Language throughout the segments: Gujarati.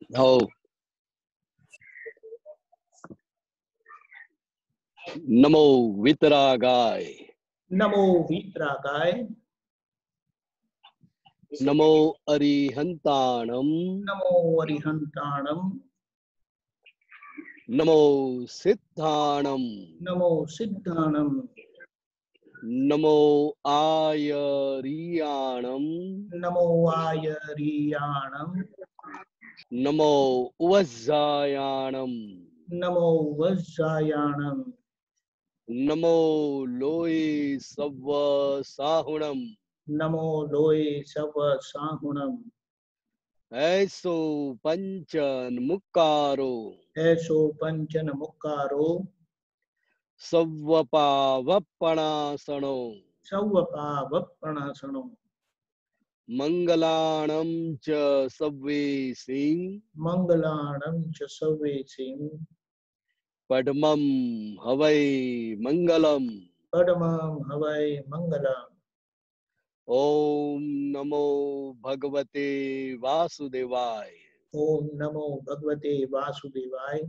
હો નમો વિતરાગાય, નમો વિતરાગાય, નમો અરિહંતાણમ, નમો અરિહંતાણમ, નમો સિદ્ધાણમ, નમો સિદ્ધાણમ, નમો આયરિયાણમ, નમો આયરિયાણમ, નમો ઉવઝાયાણમ, નમો વજ્જાયાણમ, નમો લોય સવ્વ સાહુણમ, નમો લોય સવ સાહુણમ, એસો પંચન મુક્કારો, એસો પંચન મુક્કારો, સવ્વપાવપણાસણો, સૌવપા વપણાસણો, મંગલાણમ ચ સવ્વે સિંહ, મંગલાણં ચ સર્વેસિં, પડમમ હવૈ મંગલમ. પડમં હવૈ મંગલમ. ઓમ નમો ભગવતે વાસુદેવાય. ઓમ નમો ભગવતે વાસુદેવાય.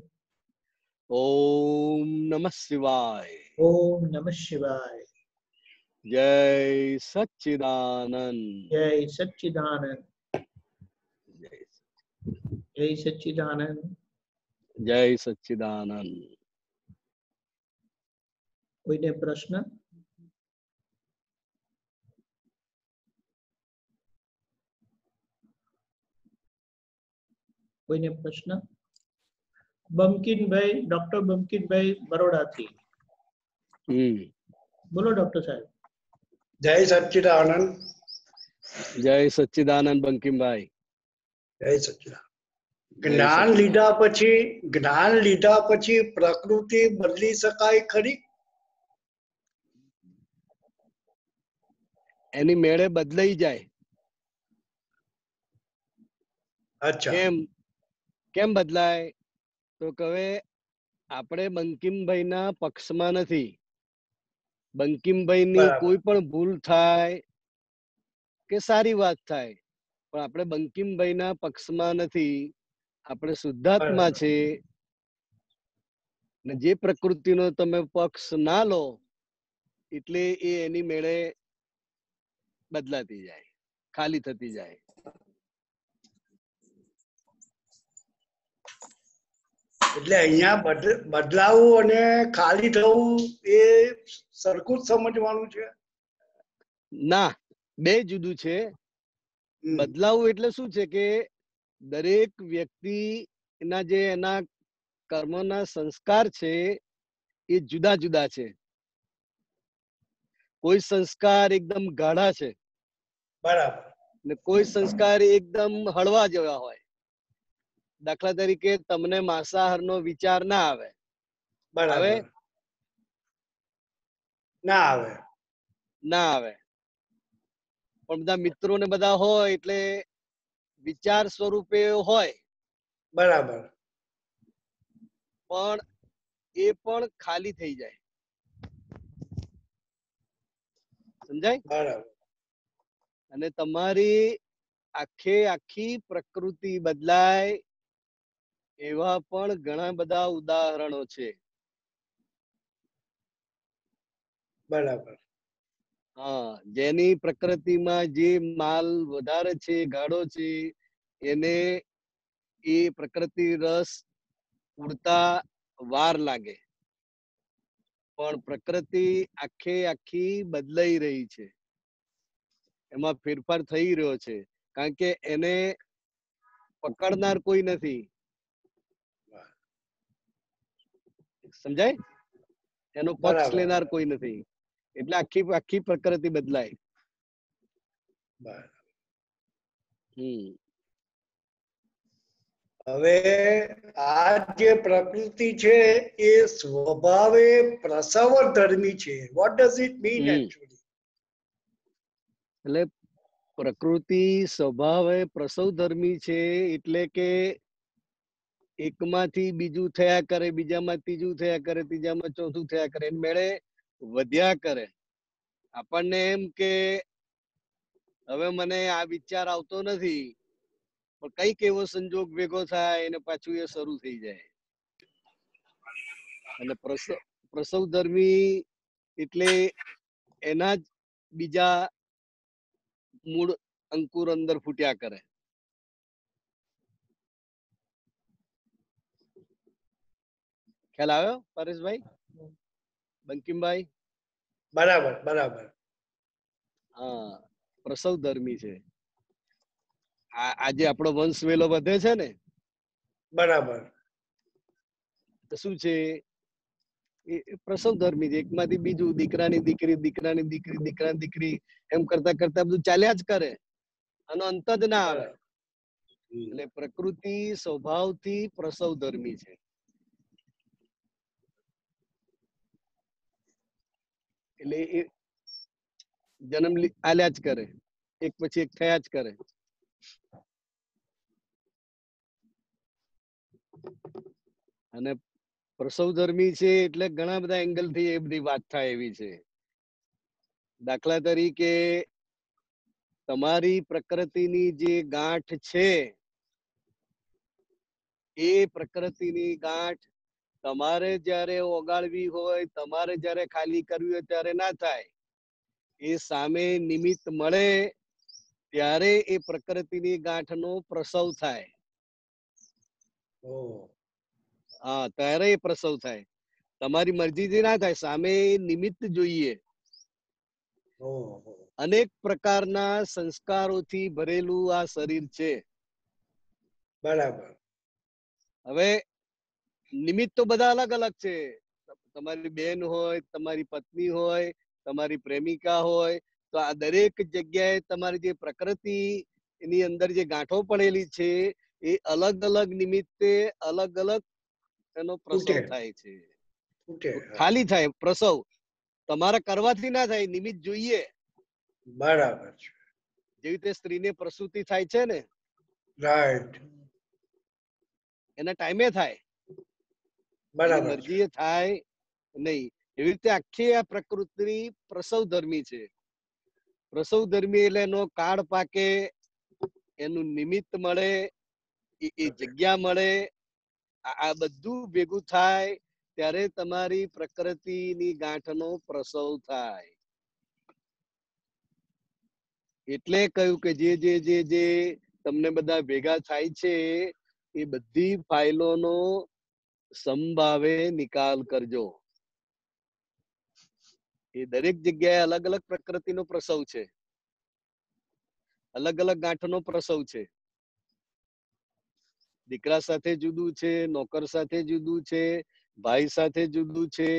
ઓમ નમઃ શિવાય. ઓમ નમઃ શિવાય. જય સચ્ચિદાનંદ. જય સચ્ચિદાનંદ. જય જય સચ્ચિદાનંદ. જય સચ્ચિદાનંદ. કોઈને પ્રશ્ન? કોઈને પ્રશ્ન? બંકિનભાઈ, ડોક્ટર બંકિનભાઈ બરોડાથી. બોલો ડોક્ટર સાહેબ. જય સચ્ચિદાનંદ. જય સચ્ચિદાનંદ બંકિમભાઈ. જય સચ્ચિદાનંદ. જ્ઞાન લીધા પછી પ્રકૃતિ બદલી શકાય ખરી? એની મેળે બદલાઈ જાય. અચ્છા. કેમ બદલાય? તો કહે આપણે બંકિમભાઈ ના પક્ષમાં નથી. બંકિમભાઈ ની કોઈ પણ ભૂલ થાય કે સારી વાત થાય, પણ આપણે બંકિમભાઈ ના પક્ષમાં નથી. આપણે શુદ્ધાત્મા છે. ને જે પ્રકૃતિનો તમે પક્ષ ના લો એટલે એ એની મેળે બદલાતી જાય, ખાલી થતી જાય. એટલે અહીંયા બદલાવું અને ખાલી થવું એ સરખું જ સમજવાનું છે? ના, બે જુદું છે. બદલાવું એટલે શું છે કે દરેક વ્યક્તિ ના જે એના કર્મના સંસ્કાર છે એ જુદા જુદા છે. કોઈ સંસ્કાર એકદમ ગાઢા છે, બરાબર, ને કોઈ સંસ્કાર એકદમ હળવા જેવા હોય. દાખલા તરીકે તમને માંસાહારનો વિચાર ના આવે. બરાબર. ના આવે. ના આવે. પણ બધા મિત્રો ને બધા હોય એટલે વિચાર સ્વરૂપે હોય. બરાબર. પણ એ પણ ખાલી થઈ જાય. સમજાય? બરાબર. અને તમારી આખી પ્રકૃતિ બદલાય એવા પણ ઘણા બધા ઉદાહરણો છે. બરાબર. હા, જેની પ્રકૃતિમાં જે માલ વધારે છે, ગાઢો છે, એને એ પ્રકૃતિ રસ ઉડતા વાર લાગે. પણ પ્રકૃતિ આખી બદલાઈ રહી છે. એમાં ફેરફાર થઈ રહ્યો છે, કારણ કે એને પકડનાર કોઈ નથી. સમજાય? એનો પક્ષ લેનાર કોઈ નથી. એટલે આખી પ્રકૃતિ બદલાય. હવે આ જે પ્રકૃતિ છે એ સ્વભાવે પ્રસવ ધર્મી છે. What does it mean actually? એટલે પ્રકૃતિ સ્વભાવે પ્રસવ ધર્મી છે એટલે કે એકમાંથી બીજું થયા કરે, બીજામાં ત્રીજું થયા કરે, ત્રીજામાં ચોથું થયા કરે, મેળે વધ્યા કરે. આપણને એમ કે હવે મને આ વિચાર આવતો નથી, પણ કઈક એવો સંજોગ ભેગો થાય અને પાછું એ શરૂ થઈ જાય. અને પ્રસવ ધર્મી એટલે એના જ બીજા મૂળ અંકુર અંદર ફૂટ્યા કરે. ખ્યાલ આવ્યો પરેશભાઈ, બંકિમભાઈ? બરાબર બરાબર. હા, પ્રસવ ધર્મી છે. આજે આપણો વંશ વેલો વધે છે ને, બરાબર. તો શું છે એ પ્રસવ ધર્મી છે. એકમાંથી બીજું, દીકરાની દીકરી, દીકરાની દીકરી, દીકરાની દીકરી, એમ કરતા કરતા બધું ચાલ્યા જ કરે, આનો અંત જ ના આવે. એટલે પ્રકૃતિ સ્વભાવથી પ્રસવ ધર્મી છે. એટલે એ જન્મ આલ્યા જ કરે, એક પછી એક થયા જ કરે. અને પ્રસવ ધર્મી છે એટલે ઘણા બધા એંગલ થી એ બધી વાત થાય એવી છે. દાખલા તરીકે તમારી પ્રકૃતિની જે ગાંઠ છે, એ પ્રકૃતિની ગાંઠ તમારે જ્યારે ઓગાળવી હોય, તમારે જ્યારે ખાલી કરવી હોય ત્યારે ના થાય. એ સામે નિમિત્ત મળે ત્યારે એ પ્રકૃતિની ગાંઠનો પ્રસવ થાય. હા, ત્યારે એ પ્રસવ થાય. તમારી મરજીથી ના થાય, સામે નિમિત્ત જોઈએ. અનેક પ્રકારના સંસ્કારોથી ભરેલું આ શરીર છે. બરાબર. હવે નિમિત્ત તો બધા અલગ અલગ છે. તમારી બેન હોય, તમારી પત્ની હોય, તમારી પ્રેમિકા હોય, તો આ દરેક જગ્યાએ તમારી જે પ્રકૃતિ એની અંદર જે ગાંઠો પડેલી છે, એ અલગ અલગ નિમિત્તે અલગ અલગ એનો પ્રસવ થાય છે. ખાલી થાય પ્રસવ તમારા કરવાથી ના થાય, નિમિત્ત જોઈએ. બરાબર છે. જેવી રીતે સ્ત્રીને પ્રસૂતિ થાય છે ને, રાઈટ, એના ટાઈમે થાય, એની મરજી એ થાય નહીં. એવી રીતે આખી આ પ્રકૃતિ પ્રસવ ધર્મી છે. પ્રસવ ધર્મી એટલે એનો કાળ પાકે, એનું નિમિત્ત મળે, એ જગ્યા મળે, આ બધું ભેગું થાય ત્યારે તમારી પ્રકૃતિની ગાંઠનો પ્રસવ થાય. એટલે કહ્યું કે જે જે જે જે તમને બધા ભેગા થાય છે, એ બધી ફાઇલોનો સમભાવે નિકાલ કરજો. એ દરેક જગ્યાએ અલગ અલગ પ્રકૃતિનો પ્રસવ છે, અલગ અલગ ગાંઠનો પ્રસવ છે. દીકરા સાથે જુદું છે, નોકર સાથે જુદું છે, ભાઈ સાથે જુદું છે.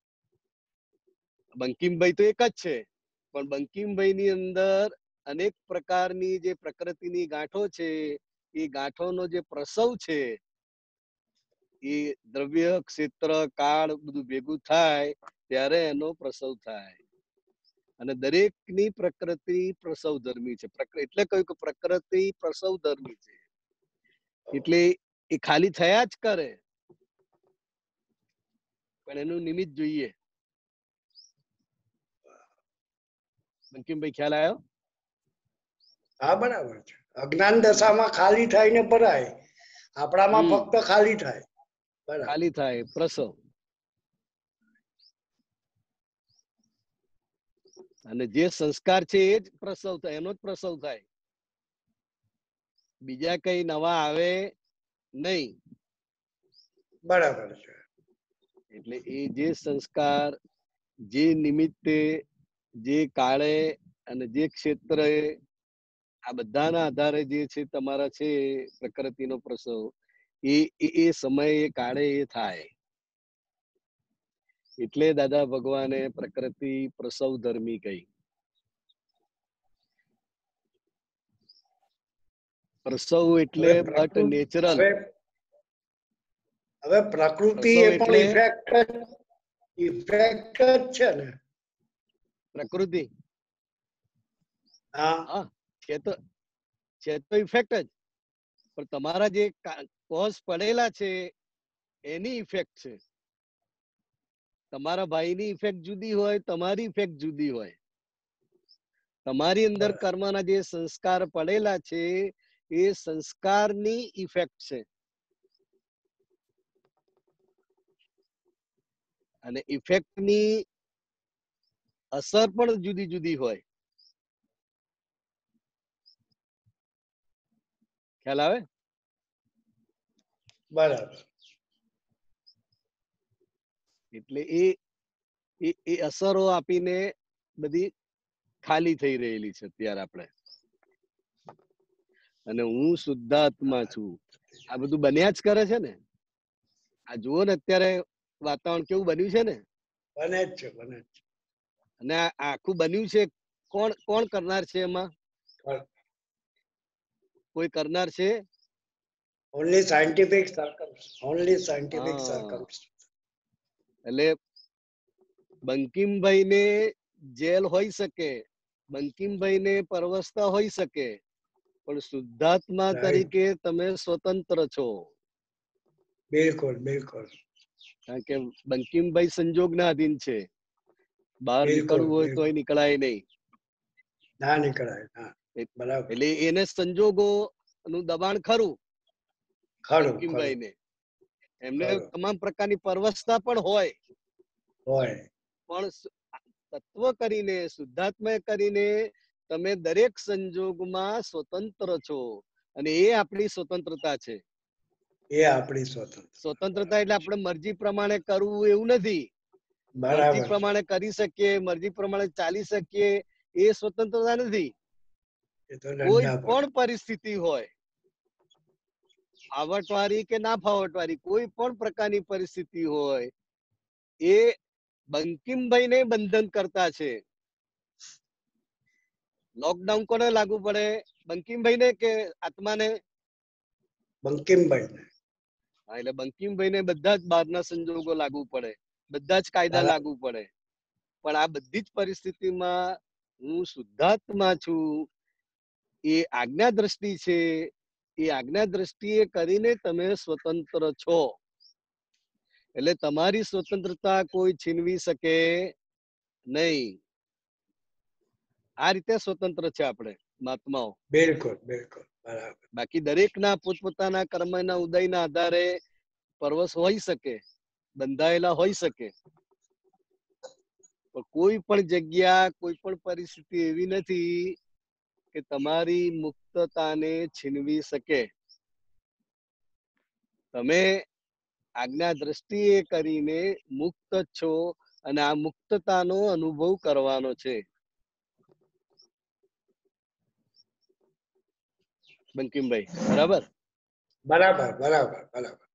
બંકિમભાઈ તો એક જ છે, પણ બંકિમભાઈ ની અંદર અનેક પ્રકારની જે પ્રકૃતિની ગાંઠો છે, એ ગાંઠોનો જે પ્રસવ છે, એ દ્રવ્ય, ક્ષેત્ર, કાળ બધું ભેગું થાય ત્યારે એનો પ્રસવ થાય. અને દરેકની પ્રકૃતિ પ્રસવ ધર્મી છે. એટલે કહ્યું કે પ્રકૃતિ પ્રસવ ધર્મી છે. એટલે એ ખાલી થયા જ કરે, પણ એનું નિમિત્ત જોઈએ. બંકિમભાઈ, ખ્યાલ આવ્યો? હા, બરાબર છે. અજ્ઞાન દશામાં ખાલી થાય ને ભરાય, આપણામાં ફક્ત ખાલી થાય. ખાલી થાય પ્રસવ. અને જે સંસ્કાર છે એ જ પ્રસવ થાય, એનો જ પ્રસવ થાય. બીજા કઈ નવા આવે નહીં. બરાબર છે. એટલે એ જે સંસ્કાર જે નિમિત્તે, જે કાળે અને જે ક્ષેત્રે, આ બધાના આધારે જે છે તમારા છે પ્રકૃતિનો પ્રસવ, એ સમયે કાળે એ થાય. એટલે દાદા ભગવાને પ્રકૃતિ પ્રસવ ધર્મી કહી. પ્રસવ એટલે બટ નેચરલ. હવે પ્રકૃતિ એ પણ ઇફેક્ટ જ છે ને. પ્રકૃતિ હા છે તો ઇફેક્ટ જ, પણ તમારા જે કોઝ પડેલા છે એની ઇફેક્ટ છે. તમારા ભાઈની ઇફેક્ટ જુદી હોય, તમારી ઇફેક્ટ જુદી હોય. તમારી અંદર કર્મના જે સંસ્કાર પડેલા છે એ સંસ્કારની ઇફેક્ટ છે. અને ઇફેક્ટની અસર પણ જુદી જુદી હોય. ખ્યાલ આવે? બરાબર. એટલે એ અસરો આપીને બધી ખાલી થઈ રહેલી છે અત્યારે આપણે. અને હું શુદ્ધાત્મા છું, આ બધું બન્યા જ કરે છે ને. આ જુઓ ને અત્યારે વાતાવરણ કેવું બન્યું છે ને. બને જ છે, બને જ છે. અને આ આખું બન્યું છે, કોણ કરનાર છે એમાં? કોઈ કરનાર છે? Only scientific circums, only scientific હા. સર્કમ્સ. એટલે બંકિમભાઈ ને જેલ હોઈ શકે, બંકિમભાઈ ને પરવસતા હોઈ શકે, પણ શુદ્ધાત્મા તરીકે તમે સ્વતંત્ર છો. બિલકુલ, બિલકુલ. કારણ કે બંકિમભાઈ સંજોગના અધીન છે. બહાર બિલકુલ, નીકળવું હોય તો બિલકુલ. નીકળાય નહીં. ના નીકળાય, હા. બરાબર. એટલે એને સંજોગો નું દબાણ ખરું ખરું, બંકિમભાઈ ખરું, ને. એમને ખરું. તમામ પ્રકારની પરવસતા પણ હોય, હોય. પણ તત્વ કરીને, શુદ્ધાત્મા કરીને તમે દરેક સંજોગમાં સ્વતંત્ર છો. અને એ આપણી સ્વતંત્રતા છે. એ આપણી સ્વતંત્રતા એટલે આપણે મરજી પ્રમાણે કરવું એવું નથી. મરજી બરાબર. પ્રમાણે કરી શકીએ, મરજી પ્રમાણે ચાલી શકીએ, એ સ્વતંત્રતા નથી. એ તો કોઈ દંડા પણ પડે. પરિસ્થિતિ હોય, ફાવટવાળી કે ના ફાવટવાળી, કોઈ પણ પ્રકારની પરિસ્થિતિ હોય, એ બંકિમભાઈને બંધન કરતા છે. લોકડાઉન કોને લાગુ પડે? બંકિમભાઈને કે આત્માને? બંકિમભાઈને. હા, એટલે બંકિમભાઈને બધા જ બહારના સંજોગો લાગુ પડે, બધા જ કાયદા બરાબર. લાગુ પડે. પણ આ બધી જ પરિસ્થિતિમાં હું શુદ્ધાત્મા છું, એ આજ્ઞા દ્રષ્ટિ છે. એ આજ્ઞા દ્રષ્ટિએ કરીને તમે સ્વતંત્ર છો. એટલે તમારી સ્વતંત્રતા કોઈ છીનવી શકે નહીં. આ રીતે સ્વતંત્ર છે આપણે મહાત્માઓ. બિલકુલ, બિલકુલ. બરાબર. બાકી દરેકના પોતપોતાના કર્મના ઉદયના આધારે પરવશ હોઈ શકે, બંધાયેલા હોઈ શકે, પણ કોઈ પણ જગ્યા, કોઈ પણ પરિસ્થિતિ એવી નથી કે તમારી મુક્તતાને છીનવી શકે. તમે આજ્ઞા દ્રષ્ટિએ કરીને મુક્ત છો, અને આ મુક્તતાનો અનુભવ કરવાનો છે. બંકિમભાઈ, બરાબર? બરાબર, બરાબર, બરાબર.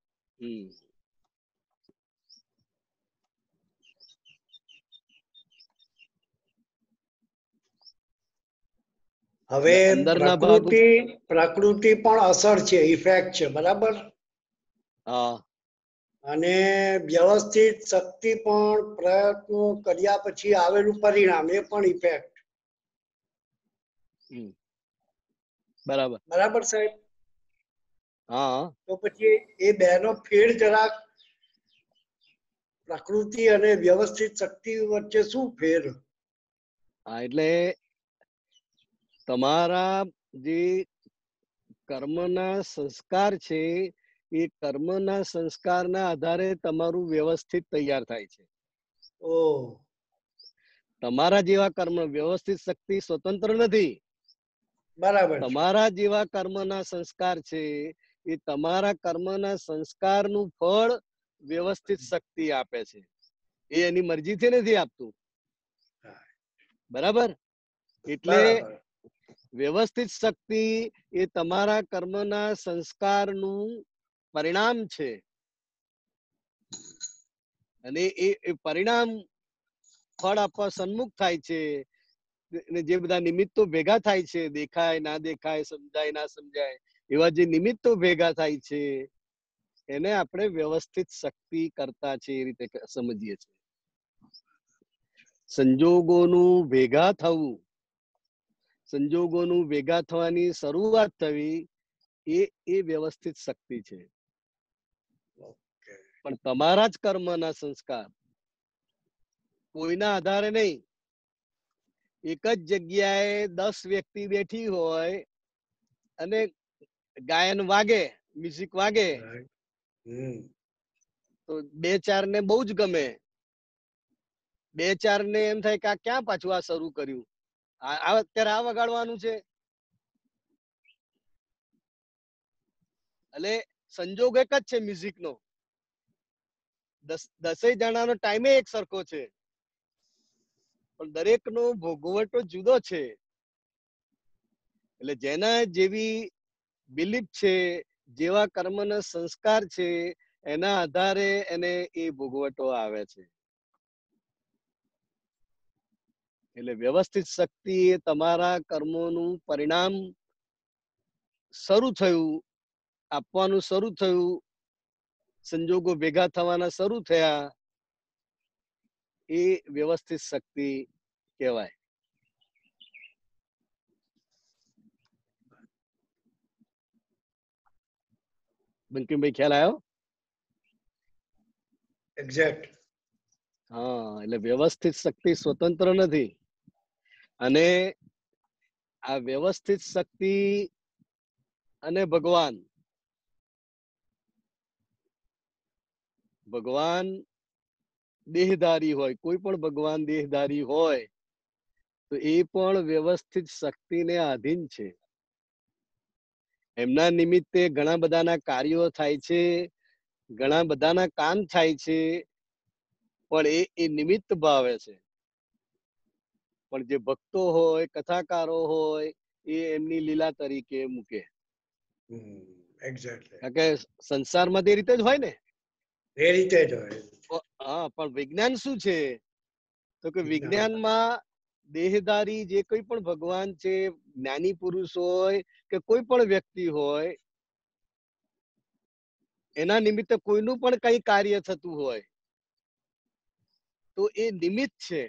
હવે અંદરના ભાગ. પ્રકૃતિ પણ અસર છે, ઇફેક્ટ છે, બરાબર. હા. અને વ્યવસ્થિત શક્તિ પણ પ્રયત્નો કર્યા પછી આવેલું પરિણામ, એ પણ ઇફેક્ટ. બરાબર. બરાબર સાહેબ? હા. તો પછી એ બેનો ફેર જરાક, પ્રકૃતિ અને વ્યવસ્થિત શક્તિ વચ્ચે શું ફેર? હા, એટલે તમારા જે કર્મના સંસ્કાર છે, એ કર્મના સંસ્કારના આધારે તમારું વ્યવસ્થિત તૈયાર થાય છે. તમારા જેવા કર્મ, વ્યવસ્થિત શક્તિ સ્વતંત્ર નથી. બરાબર. તમારા જેવા કર્મના સંસ્કાર છે, એ તમારા કર્મના સંસ્કારનું ફળ વ્યવસ્થિત શક્તિ આપે છે. એ એની મરજીથી નથી આપતું. બરાબર? એટલે વ્યવસ્થિત શક્તિ એ તમારા કર્મના સંસ્કારનું પરિણામ છે. અને એ પરિણામ ફળ આપવા સન્મુખ થાય છે. જે બધા નિમિત્તો ભેગા થાય છે, દેખાય ના દેખાય, સમજાય ના સમજાય, એવા જે નિમિત્તો ભેગા થાય છે, એને આપણે વ્યવસ્થિત શક્તિ કરતા છે, એ રીતે સમજીએ છીએ. સંજોગોનું ભેગા થવું, સંજોગોનું ભેગા થવાની શરૂઆત થવી, એ વ્યવસ્થિત શક્તિ છે. પણ તમારા જ કર્મના સંસ્કાર, કોઈના આધારે નહીં. એક જ જગ્યાએ 10 વ્યક્તિ બેઠી હોય અને ગાયન વાગે, મ્યુઝિક વાગે right. હમ તો 2-4 ને બહુ જ ગમે. 2-4 ને એમ થાય કે આ ક્યાં પાછું આ શરૂ કર્યું, અત્યારે આ વગાડવાનું છે. એટલે સંજોગ એક જ છે મ્યુઝિક નો. 10 જણાનો ટાઈમે એક સરખો છે, પણ દરેકનો ભોગવટો જુદો છે. એટલે જેના જેવી બિલીફ છે, જેવા કર્મના સંસ્કાર છે, એના આધારે એને એ ભોગવટો આવે છે. એટલે વ્યવસ્થિત શક્તિ એ તમારા કર્મોનું પરિણામ શરૂ થયું, આપવાનું શરૂ થયું, સંજોગો ભેગા થવાના શરૂ થયા, એ વ્યવસ્થિત શક્તિ કહેવાય. બંકિમભાઈ ખ્યાલ આવ્યો? એક્ઝેક્ટ. હા, એટલે વ્યવસ્થિત શક્તિ સ્વતંત્ર નથી. અને આ વ્યવસ્થિત શક્તિ અને ભગવાન દેહધારી હોય, કોઈ પણ ભગવાન દેહધારી હોય તો એ પણ વ્યવસ્થિત શક્તિને આધીન છે. એમના નિમિત્તે ઘણા બધાના કાર્યો થાય છે, ઘણા બધાના કામ થાય છે, પણ એ નિમિત્ત ભાવે છે. પણ જે ભક્તો હોય, કથાકારો હોય, એ એમની લીલા તરીકે મૂકે. એક્ઝેક્ટલી. કારણ કે સંસારમાં તે રીતે જ હોય ને. એ રીતે જ હોય. હા, પણ વિજ્ઞાન શું છે? તો કે વિજ્ઞાનમાં દેહધારી જે કોઈ પણ ભગવાન છે, જ્ઞાની પુરુષ હોય કે કોઈ પણ વ્યક્તિ હોય, એના નિમિત્તે કોઈનું પણ કઈ કાર્ય થતું હોય તો એ નિમિત્ત છે.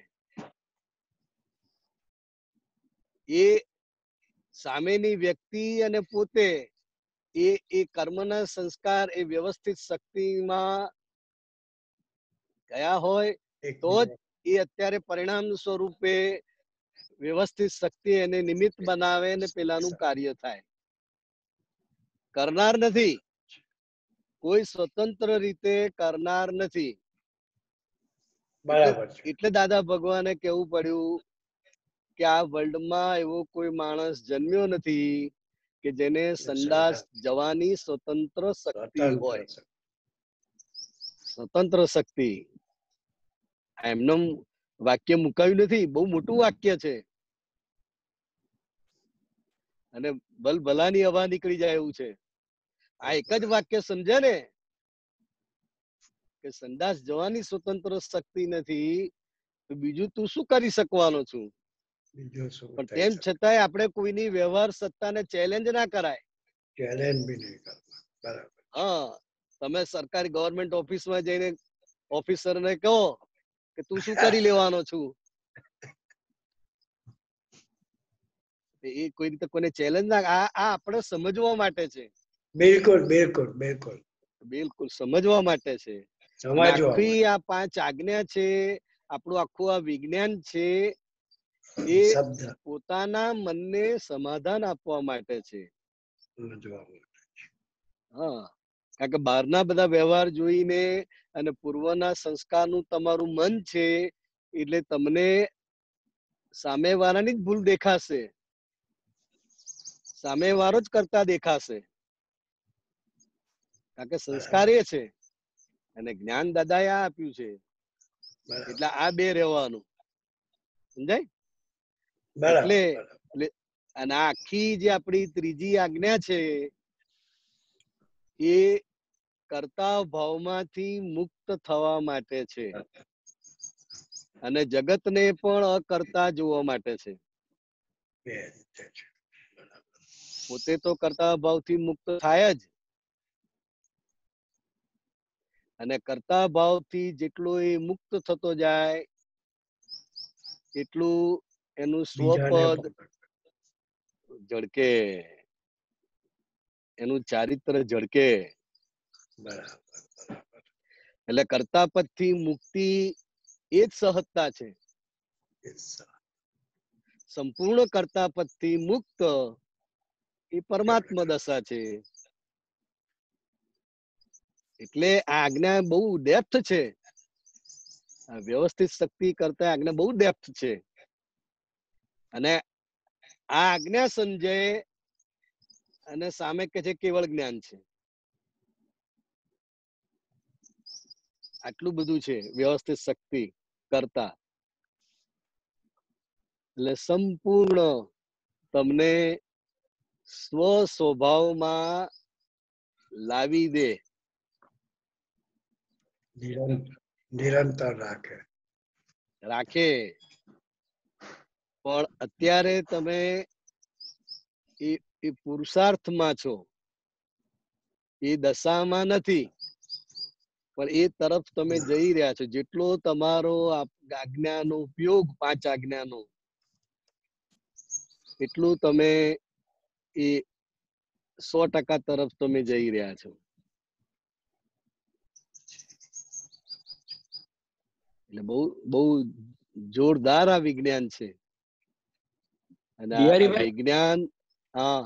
એ સામેની વ્યક્તિ અને પોતે એ કર્મના સંસ્કાર એ વ્યવસ્થિત શક્તિમાં ગયા હોય તો જ એ અત્યારે પરિણામ સ્વરૂપે વ્યવસ્થિત શક્તિ એને નિમિત્ત બનાવે ને પેલાનું કાર્ય થાય. કરનાર નથી, કોઈ સ્વતંત્ર રીતે કરનાર નથી. બરાબર છે. એટલે દાદા ભગવાને કેવું પડ્યું કે આ વર્લ્ડમાં એવો કોઈ માણસ જન્મ્યો નથી કે જેને સંદાસ જવાની સ્વતંત્ર શક્તિ હોય. સ્વતંત્ર શક્તિ એમનું વાક્ય મુકાયું નથી, બહુ મોટું વાક્ય છે. અને ભલાની હવા નીકળી જાય એવું છે. આ એક જ વાક્ય સમજે ને કે સંદાસ જવાની સ્વતંત્ર શક્તિ નથી તો બીજું તું શું કરી શકવાનો છું? પણ તેમ છતાંય આપણે કોઈની વ્યવહાર સત્તાને ચેલેન્જ ના કરાય. ચેલેન્જ બી નહીં કરવા. બરાબર. હા, તમે સરકારી ગવર્મેન્ટ ઓફિસમાં જઈને ઓફિસરને કહો કે તું શું કરી લેવાનો છું, એ કોઈ રીતે કોઈને ચેલેન્જ ના. આ આપણે સમજવા માટે છે. બિલકુલ બિલકુલ બિલકુલ બિલકુલ સમજવા માટે છે. આખી આ 5 આજ્ઞા છે, આપણું આખું આ વિજ્ઞાન છે, એ પોતાના મનને સમાધાન આપવા માટે છે. હા, કારણ કે બહારના બધા વ્યવહાર જોઈને અને પૂર્વના સંસ્કારનું તમારું મન છે એટલે તમને સામેવાળાની જ ભૂલ દેખાશે, સામેવાળો જ કરતા દેખાશે. કારણ કે સંસ્કાર એ છે અને જ્ઞાન દાદાએ આ આપ્યું છે. એટલે આ બે રહેવાનું, સમજાય? એટલે અને આખી જે આપણી ત્રીજી આજ્ઞા છે એ કર્તા ભાવમાંથી મુક્ત થવા માટે છે અને જગતને પણ અકર્તા જોવા માટે છે. પોતે તો કર્તા ભાવથી મુક્ત થાય જ, અને કર્તા ભાવથી જેટલો એ મુક્ત થતો જાય એટલું એનું સ્વપદ ઝળકે, એનું ચારિત્ર ઝળકે. એટલે કર્તા પદથી મુક્તિ એ જ સહજતા છે. સંપૂર્ણ કર્તા પદથી મુક્ત એ પરમાત્મા દશા છે. એટલે આ આજ્ઞા બહુ ડેપ્થ છે. આ વ્યવસ્થિત શક્તિ કરતા આજ્ઞા બહુ ડેપ્થ છે. અને આ આજ્ઞા સમજે અને સામે કે છે કેવળ જ્ઞાન છે. આટલું બધું છે વ્યવસ્થિત શક્તિ કરતા. એટલે સંપૂર્ણ તમને સ્વ સ્વભાવમાં લાવી દે, નિરંતર રાખે. પણ અત્યારે તમે એ પુરુષાર્થમાં છો, એ દશામાં નથી, પણ એ તરફ તમે જઈ રહ્યા છો. જેટલો તમારો આજ્ઞાનો ઉપયોગ 5 આજ્ઞાનો, એટલું તમે એ 100% તરફ તમે જઈ રહ્યા છો. એટલે બહુ બહુ જોરદાર આ વિજ્ઞાન છે. અને આ બિહારીભાઈ, વિજ્ઞાન. હા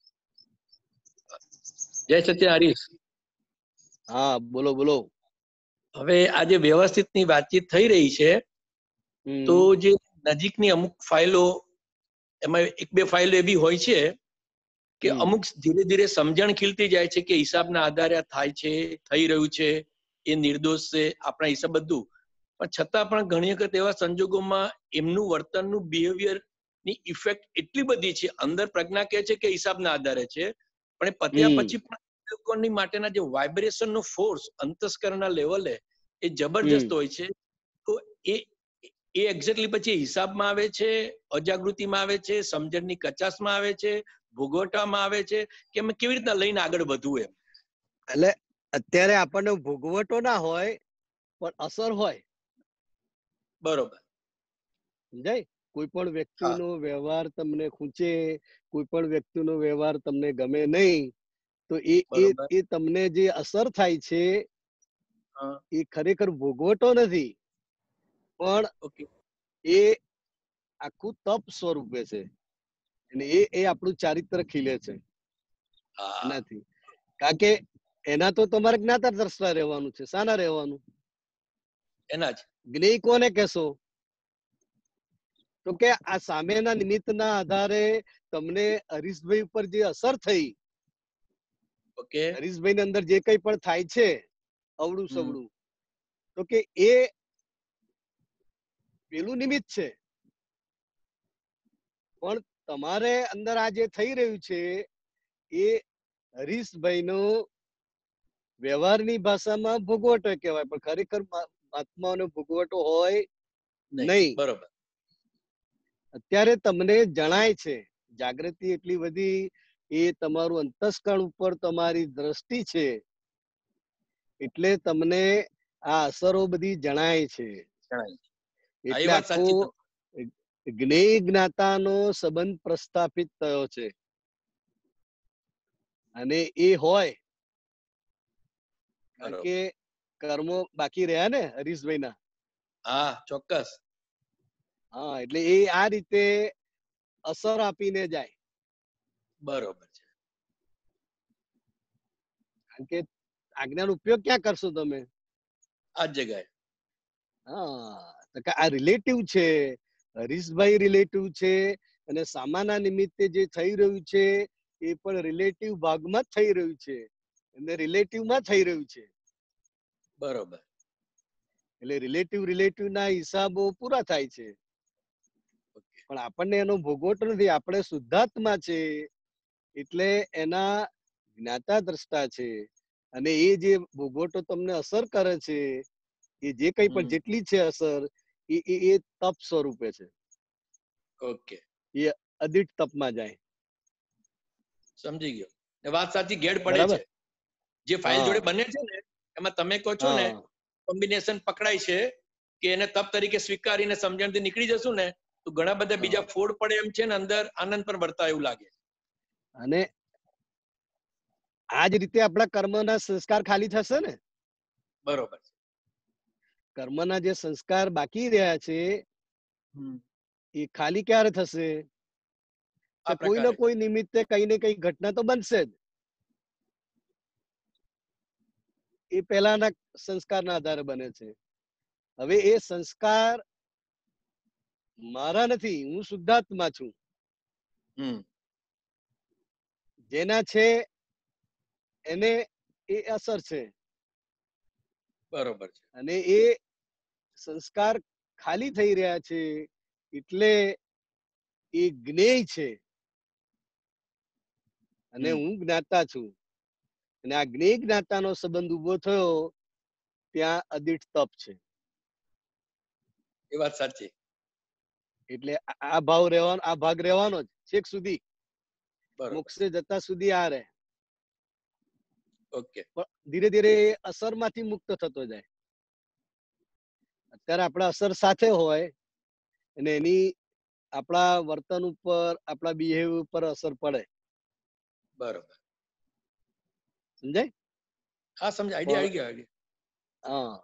જય સત્ય હરીશ. હા બોલો બોલો. હવે આજે વ્યવસ્થિતની વાતચીત થઈ રહી છે, તો જે નજીકની અમુક ફાઇલો, એમાં 1-2 ફાઇલો એવી હોય છે કે અમુક ધીરે ધીરે સમજણ ખીલતી જાય છે કે હિસાબના આધારે આ થાય છે, થઈ રહ્યું છે, એ નિર્દોષ છે, આપણા હિસાબ બધું. પણ છતાં પણ ઘણી વખત એવા સંજોગોમાં એમનું વર્તનનું બિહેવિયર ની ઇફેક્ટ એટલી બધી છે, અંદર પ્રજ્ઞા કહે છે કે હિસાબના આધારે છે, પણ એ પત્યા પછી પણ લોકોની માટેના જે વાઇબ્રેશન નો ફોર્સ અંતસ્કરના લેવલે એ જબરજસ્ત હોય છે. તો એ એક્ઝેક્ટલી પછી હિસાબમાં આવે છે, અજાગૃતિમાં આવે છે, સમજણની કચાશમાં આવે છે, ભોગવટામાં આવે છે, કે અમે કેવી રીતના લઈને આગળ વધવું એમ. એટલે અત્યારે આપણને ભોગવટો ના હોય પણ અસર હોય. બરોબર. સમજાય? કોઈ પણ વ્યક્તિનો વ્યવહાર તમને ખૂંચે, કોઈ પણ વ્યક્તિનો વ્યવહાર તમને ગમે નહીં, તો એ તમને જે અસર થાય છે એ ખરેખર ભોગવટો નથી, પણ એ આખું તપ સ્વરૂપે છે. અને એ આપણું ચારિત્ર ખીલે છે એનાથી. કારણ કે એના તો તમારે જ્ઞાતા દ્રષ્ટા રહેવાનું છે. શાના રહેવાનું? એના જ. જ્ઞેય કોને કહેશો? તો કે આ સામેના નિમિત્તના આધારે તમને હરીશભાઈ ઉપર જે અસર થઈ, હરીશભાઈ ની અંદર જે કઈ પણ થાય છે અવળું સવળું, તો કે એ પેલું નિમિત્ત છે. પણ તમારે અંદર આ જે થઈ રહ્યું છે એ હરીશભાઈ નો વ્યવહારની ભાષામાં ભોગવટો કહેવાય, પણ ખરેખર આત્માનો ભોગવટો હોય નહીં. બરોબર. અત્યારે તમને જણાય છે, જાગૃતિ એટલી બધી, એ તમારું અંતસ્કરણ ઉપર તમારી દ્રષ્ટિ છે, એટલે તમને આ અસરો બધી જણાય છે. એટલે આખો જ્ઞેય જ્ઞાતાનો સંબંધ પ્રસ્થાપિત થયો છે. અને એ હોય કારણ કે કર્મો બાકી રહ્યા ને હરીશભાઈ ના. હા ચોક્કસ. હા, એટલે એ આ રીતે અસર આપીને જાય. બરોબર છે. કારણ કે આજ્ઞાનો ઉપયોગ ક્યાં કરશો તમે? આ જગ્યાએ. હા, આ રિલેટિવ છે. હરીશભાઈ રિલેટિવ છે, અને સામાના નિમિત્તે જે થઈ રહ્યું છે એ પણ રિલેટિવ ભાગમાં જ થઈ રહ્યું છે, અને રિલેટિવમાં થઈ રહ્યું છે. બરોબર. એટલે રિલેટિવ ના હિસાબો પૂરા થાય છે, પણ આપણને એનો ભોગવટો નથી. આપણે શુદ્ધાત્મા છે, એટલે એના જ્ઞાતા દ્રષ્ટા છે, અને એ જે ભોગવટો તમને અસર કરે છે, એ જે કઈ પણ જેટલી છે અસર, એ તપ સ્વરૂપે છે. ઓકે. એ અદિત તપમાં જાય. સમજી ગયો. વાત સાચી, ગેડ પડે છે. જે ફાઇલ જોડે બને છે ને, એમાં તમે કહો છો ને કોમ્બિનેશન પકડાય છે કે એને તપ તરીકે સ્વીકારીને સમજણથી નીકળી જશું ને, તો ઘણા બધા બીજા ફોડ પડે એમ છે ને, અંદર આનંદ પણ વર્તાય એવું લાગે. અને આજ રીતે આપણા કર્મના સંસ્કાર ખાલી થશે ને. બરોબર. કર્મના જે સંસ્કાર બાકી રહ્યા છે એ ખાલી ક્યારે થશે? આ કોઈ ને પ્રકારે કોઈ નિમિત્તે કઈ ને કઈ ઘટના તો બનશે જ. એ પહેલાના સંસ્કારના આધારે બને છે. હવે એ સંસ્કાર મારા નથી, હું શુદ્ધાત્મા છું. હમ જેના છે એને એ અસર છે, બરોબર છે. અને એ સંસ્કાર ખાલી થઈ રહ્યા છે એટલે એ જ્ઞેય છે અને હમ. હું જ્ઞાતા છું. અને આ જ્ઞેય જ્ઞાતાનો સંબંધ ઉભો થયો ત્યાં અદિઠ તપ છે. એ વાત સાચી. એટલે આ ભાવ રહેવાનો, આ ભાગ રહેવાનો જ છેક સુધી, બરોબર. મોક્ષે જતા સુધી આ રહે. ઓકે. પણ ધીરે ધીરે અસરમાંથી મુક્ત થતો જાય. અત્યારે આપણા અસર સાથે હોય અને એની આપણા વર્તન ઉપર, આપણા બિહેવ ઉપર અસર પડે. બરોબર. સમજાય? હા, સમજ આઈડિયા આવી ગયો. હા.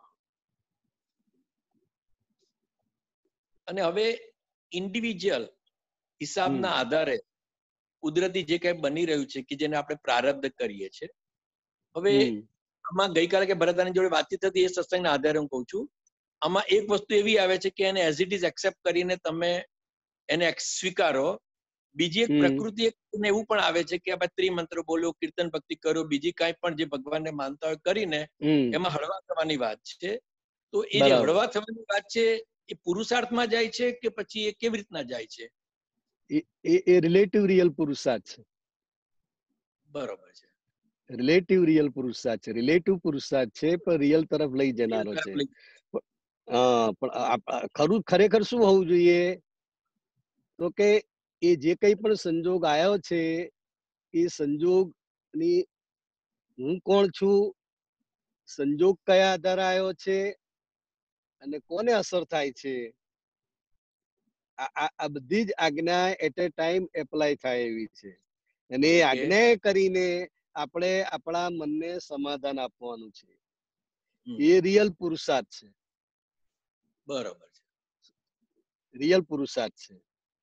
અને હવે ઇન્ડિવિજ્યુઅલ હિસાબના આધારે કુદરતી જે કઈ બની રહ્યું છે કે જેને આપણે પ્રારબ્ધ કરીએ છીએ. હવે આમાં ગઈકાલે કે ભરતદાની જોડે વાતચીત હતી એ સત્સંગના આધારે હું કહું છું, આમાં એક વસ્તુ એવી આવે છે કે એને એઝ ઇટ ઇઝ એક્સેપ્ટ કરીને તમે એને સ્વીકારો. બીજી એક પ્રકૃતિ એવું પણ આવે છે કે આપણે ત્રિમંત્ર બોલો, કીર્તન ભક્તિ કરો, બીજી કાંઈ પણ જે ભગવાનને માનતા હોય કરીને એમાં હળવા થવાની વાત છે. તો એ જે હળવા થવાની વાત છે એ પુરુષાર્થમાં જાય છે કે પછી એ કેવી રીતના જાય છે? એ રિલેટિવ રિયલ પુરુષાર્થ છે. બરોબર છે. રિલેટિવ રિયલ પુરુષાર્થ છે. રિલેટિવ પુરુષાર્થ છે પણ રિયલ તરફ લઈ જનારો છે. પણ ખરું ખરેખર શું હોવું જોઈએ તો કે એ જે કઈ પણ સંજોગ આવ્યો છે એ સંજોગની હું કોણ છું, સંજોગ કયા આધારે આવ્યો છે અને કોને અસર થાય છે, આ બધી જ આજ્ઞા એટ એ ટાઈમ એપ્લાય થાય એવી છે. અને એ આજ્ઞા કરીને આપણે આપણા મનને સમાધાન આપવાનું છે. એ રિયલ પુરુષાર્થ છે. બરોબર છે. રિયલ પુરુષાર્થ છે.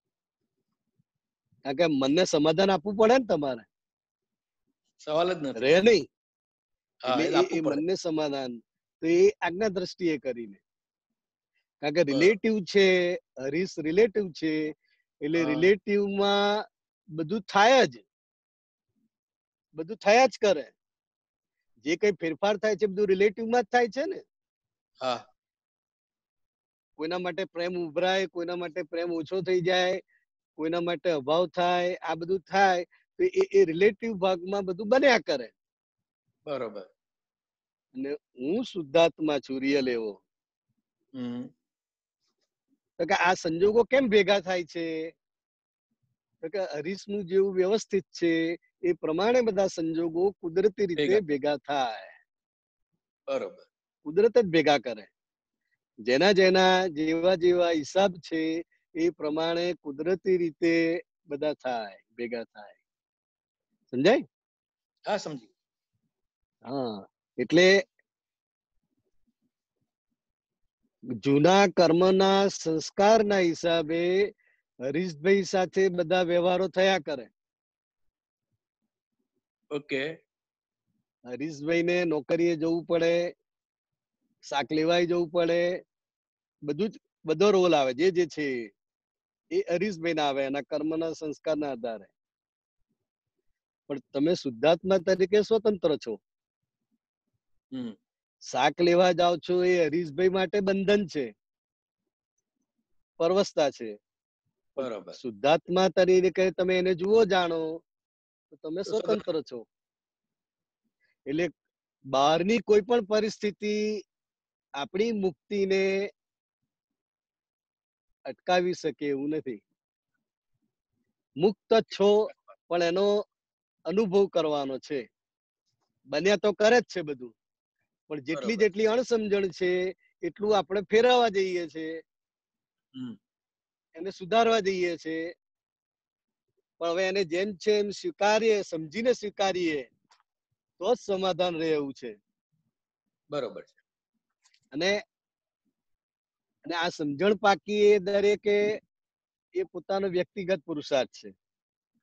કારણ કે મનને સમાધાન આપવું પડે ને તમારે, સવાલ જ નથી. રહે નહીં. એટલે એ મનને સમાધાન તો એ આજ્ઞા દ્રષ્ટિએ કરીને, કારણ કે રિલેટિવ છે, હરીશ રિલેટિવ છે, એટલે રિલેટિવમાં બધું થાય જ, બધું થયા જ કરે. જે કઈ ફેરફાર થાય છે બધું રિલેટિવમાં જ થાય છે ને. હા. કોઈના માટે પ્રેમ ઉભરાય, કોઈના માટે પ્રેમ ઓછો થઈ જાય, કોઈના માટે અભાવ થાય, આ બધું થાય તો એ રિલેટિવ ભાગમાં બધું બન્યા કરે. બરોબર. અને હું શુદ્ધાત્મા છું, રિયલ એવો. તો કે આ સંજોગો કેમ ભેગા થાય છે? તો કે હરીશનું જેવું વ્યવસ્થિત છે એ પ્રમાણે બધા સંજોગો કુદરતી રીતે ભેગા થાય. બરોબર. કુદરત જ ભેગા કરે. જેના જેના જેવા જેવા હિસાબ છે એ પ્રમાણે કુદરતી રીતે બધા થાય, ભેગા થાય. સમજાય? હા, સમજી. હા. એટલે જૂના કર્મના સંસ્કારના હિસાબે હરીશભાઈ સાથે બધા વ્યવહારો થયા કરે. ઓકે. હરીશભાઈને નોકરીએ જવું પડે, શાક લેવાય જવું પડે, બધું જ બધો રોલ આવે. જે છે એ હરીશભાઈ ના આવે એના કર્મના સંસ્કારના આધારે. પણ તમે શુદ્ધાત્મા તરીકે સ્વતંત્ર છો. શાક લેવા જાઓ છો એ હરીશભાઈ માટે બંધન છે, પરવસતા છે. બરોબર. શુદ્ધાત્મા તરીકે તમે એને જુઓ, જાણો તો તમે સ્વતંત્ર છો. એટલે બહારની કોઈ પણ પરિસ્થિતિ આપણી મુક્તિને અટકાવી શકે એવું નથી. મુક્ત છો પણ એનો અનુભવ કરવાનો છે. બન્યા તો કરે જ છે બધું, પણ જેટલી જેટલી અણસમજણ છે એટલું આપણે ફેરવવા જઈએ છે, એને સુધારવા જઈએ છે. પણ હવે એને જેમ છે એમ સ્વીકારીએ, સમજીને સ્વીકારીએ તો જ સમાધાન રહે એવું છે. બરોબર છે. અને આ સમજણ પાકી એ દરેકે એ પોતાનો વ્યક્તિગત પુરુષાર્થ છે.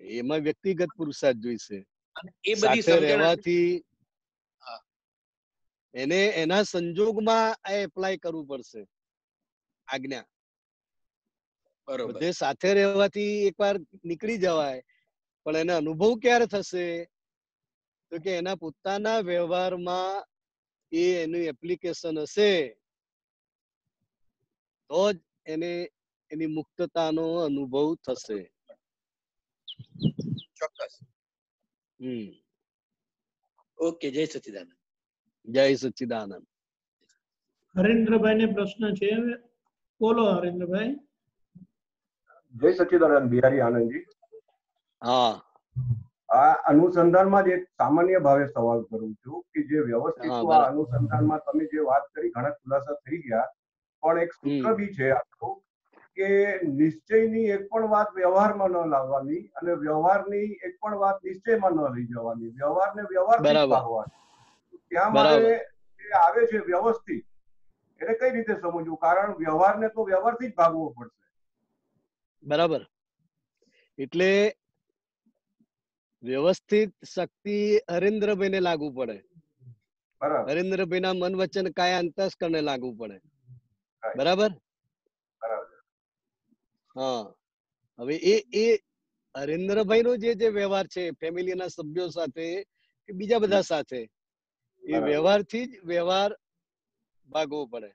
એમાં વ્યક્તિગત પુરુષાર્થ જોઈશે. અને એ બધી સાથે સમજણ રહેવાથી હા. એને એના સંજોગમાં આ એપ્લાય કરવું પડશે આજ્ઞા. બરોબર બધે સાથે રહેવાથી એકવાર નીકળી જવાય, પણ એને અનુભવ ક્યારે થશે? તો કે એના પોતાના વ્યવહારમાં એ એનું એપ્લિકેશન હશે તો જ એને એની મુક્તતાનો અનુભવ થશે. ચોક્કસ. ઓકે, જય સચ્ચિદાનંદ. જય સચ્ચિદાનંદ. હરેન્દ્રભાઈ ને પ્રશ્ન છે, બોલો હરેન્દ્રભાઈ. જય સચ્ચિદાનંદ બિહારી આનંદજી. હા, આ અનુસંધાનમાં જ એક સામાન્ય ભાવે સવાલ કરું છું કે જે વ્યવસ્થિત હા, આ બરાબર. અનુસંધાનમાં તમે જે વાત કરી ઘણા ખુલાસા થઈ ગયા, પણ એક સૂત્ર બી છે આપણું કે નિશ્ચયની એક પણ વાત વ્યવહારમાં ન લાવવાની અને વ્યવહારની એક પણ વાત નિશ્ચયમાં ન લઈ જવાની, વ્યવહારને વ્યવહારથી જ બરાબર ભાગવાની. ત્યાં મારે બરાબર જે આવે છે વ્યવસ્થિત, એને કઈ રીતે સમજવું? કારણ વ્યવહારને તો વ્યવહારથી જ ભાગવો પડશે. બરાબર. એટલે વ્યવસ્થિત શક્તિ હરેન્દ્રભાઈને લાગુ પડે, બરાબર હરેન્દ્રભાઈના મન વચન કાયા અંતસ્કરણને લાગુ પડે. Right. બરાબર. બરાબર હા, હવે એ હરેન્દ્રભાઈ નો જે વ્યવહાર છે ફેમિલીના સભ્યો સાથે કે બીજા બધા સાથે, એ બરાબર. વ્યવહારથી જ વ્યવહાર ભાગવો પડે.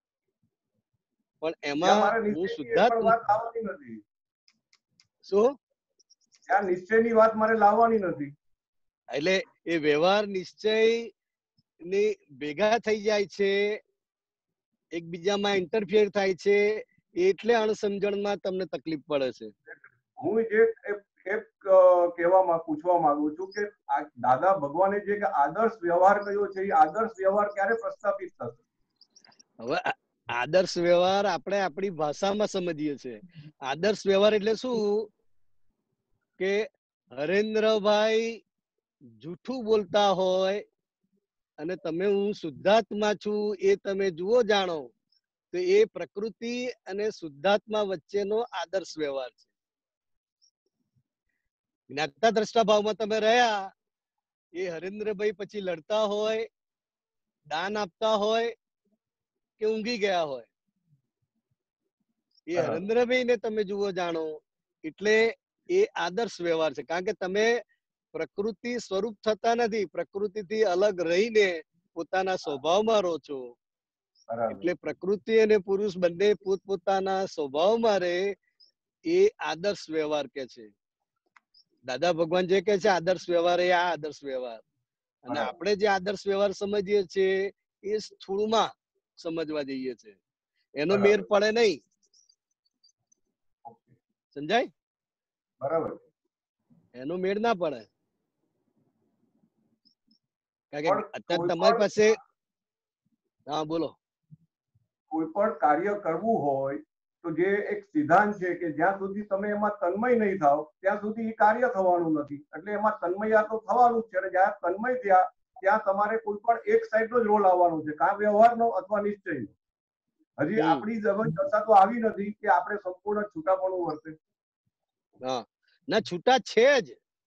પણ ત્યાં એમાં મારે હું નિશ્ચયની એક શુદ્ધાત્મ પણ વાત લાવવાની નથી. શું ત્યાં નિશ્ચયની વાત મારે લાવવાની નથી. એટલે એ વ્યવહાર નિશ્ચય ની ભેગા થઈ જાય છે, એકબીજામાં ઇન્ટરફિયર થાય છે, એટલે અણસમજણમાં તમને તકલીફ પડે છે. હું જે પૂછવા માંગુ છું કે આ દાદા ભગવાને જે આદર્શ વ્યવહાર કહ્યો છે, એ આદર્શ વ્યવહાર ક્યારે પ્રસ્થાપિત થશે? હવે આદર્શ વ્યવહાર આપણે આપણી ભાષામાં સમજીએ છીએ. આદર્શ વ્યવહાર એટલે શું કે હરેન્દ્રભાઈ જૂઠું બોલતા હોય અને તમે હું શુદ્ધાત્મા છું એ તમે જુઓ જાણો, તો એ પ્રકૃતિ અને શુદ્ધાત્મા વચ્ચેનો આદર્શ વ્યવહાર છે. જ્ઞાતા દ્રષ્ટા ભાવમાં તમે રહ્યા, એ હરેન્દ્રભાઈ પછી લડતા હોય, દાન આપતા હોય કે ઊંઘી ગયા હોય, એ હરેન્દ્રભાઈ ને તમે જુઓ જાણો, એટલે એ આદર્શ વ્યવહાર છે. કારણ કે તમે પ્રકૃતિ સ્વરૂપ થતા નથી, પ્રકૃતિથી અલગ રહીને પોતાના સ્વભાવમાં રહો છો. એટલે પ્રકૃતિ અને પુરુષ બંને પોતપોતાના સ્વભાવમાં રહે, એ આદર્શ વ્યવહાર કે છે. દાદા ભગવાન જે કે છે આદર્શ વ્યવહાર, એ આ આદર્શ વ્યવહાર. અને આપણે જે આદર્શ વ્યવહાર સમજીએ છીએ એ સ્થૂળમાં સમજવા જઈએ છીએ, એનો મેર પડે નહીં. સમજાય? બરાબર. એનો મેળ ના પડે. કારણ કે અત્યારે કોઈ તમારી પાસે, હા બોલો. કોઈ પણ કાર્ય કરવું હોય તો જે એક સિદ્ધાંત છે કે જ્યાં સુધી તમે એમાં તન્મય નહીં થાવ ત્યાં સુધી એ કાર્ય થવાનું નથી. એટલે એમાં તન્મયા તો થવાનું જ છે. અને જ્યાં તન્મય થયા ત્યાં તમારે કોઈ પણ એક સાઈડનો જ રોલ આવવાનો છે, કાં વ્યવહારનો અથવા નિશ્ચયનો. હજી આપણી દશા તો આવી નથી કે આપણે સંપૂર્ણ છૂટાપણું વર્તે. હા, ના છૂટા છે જ,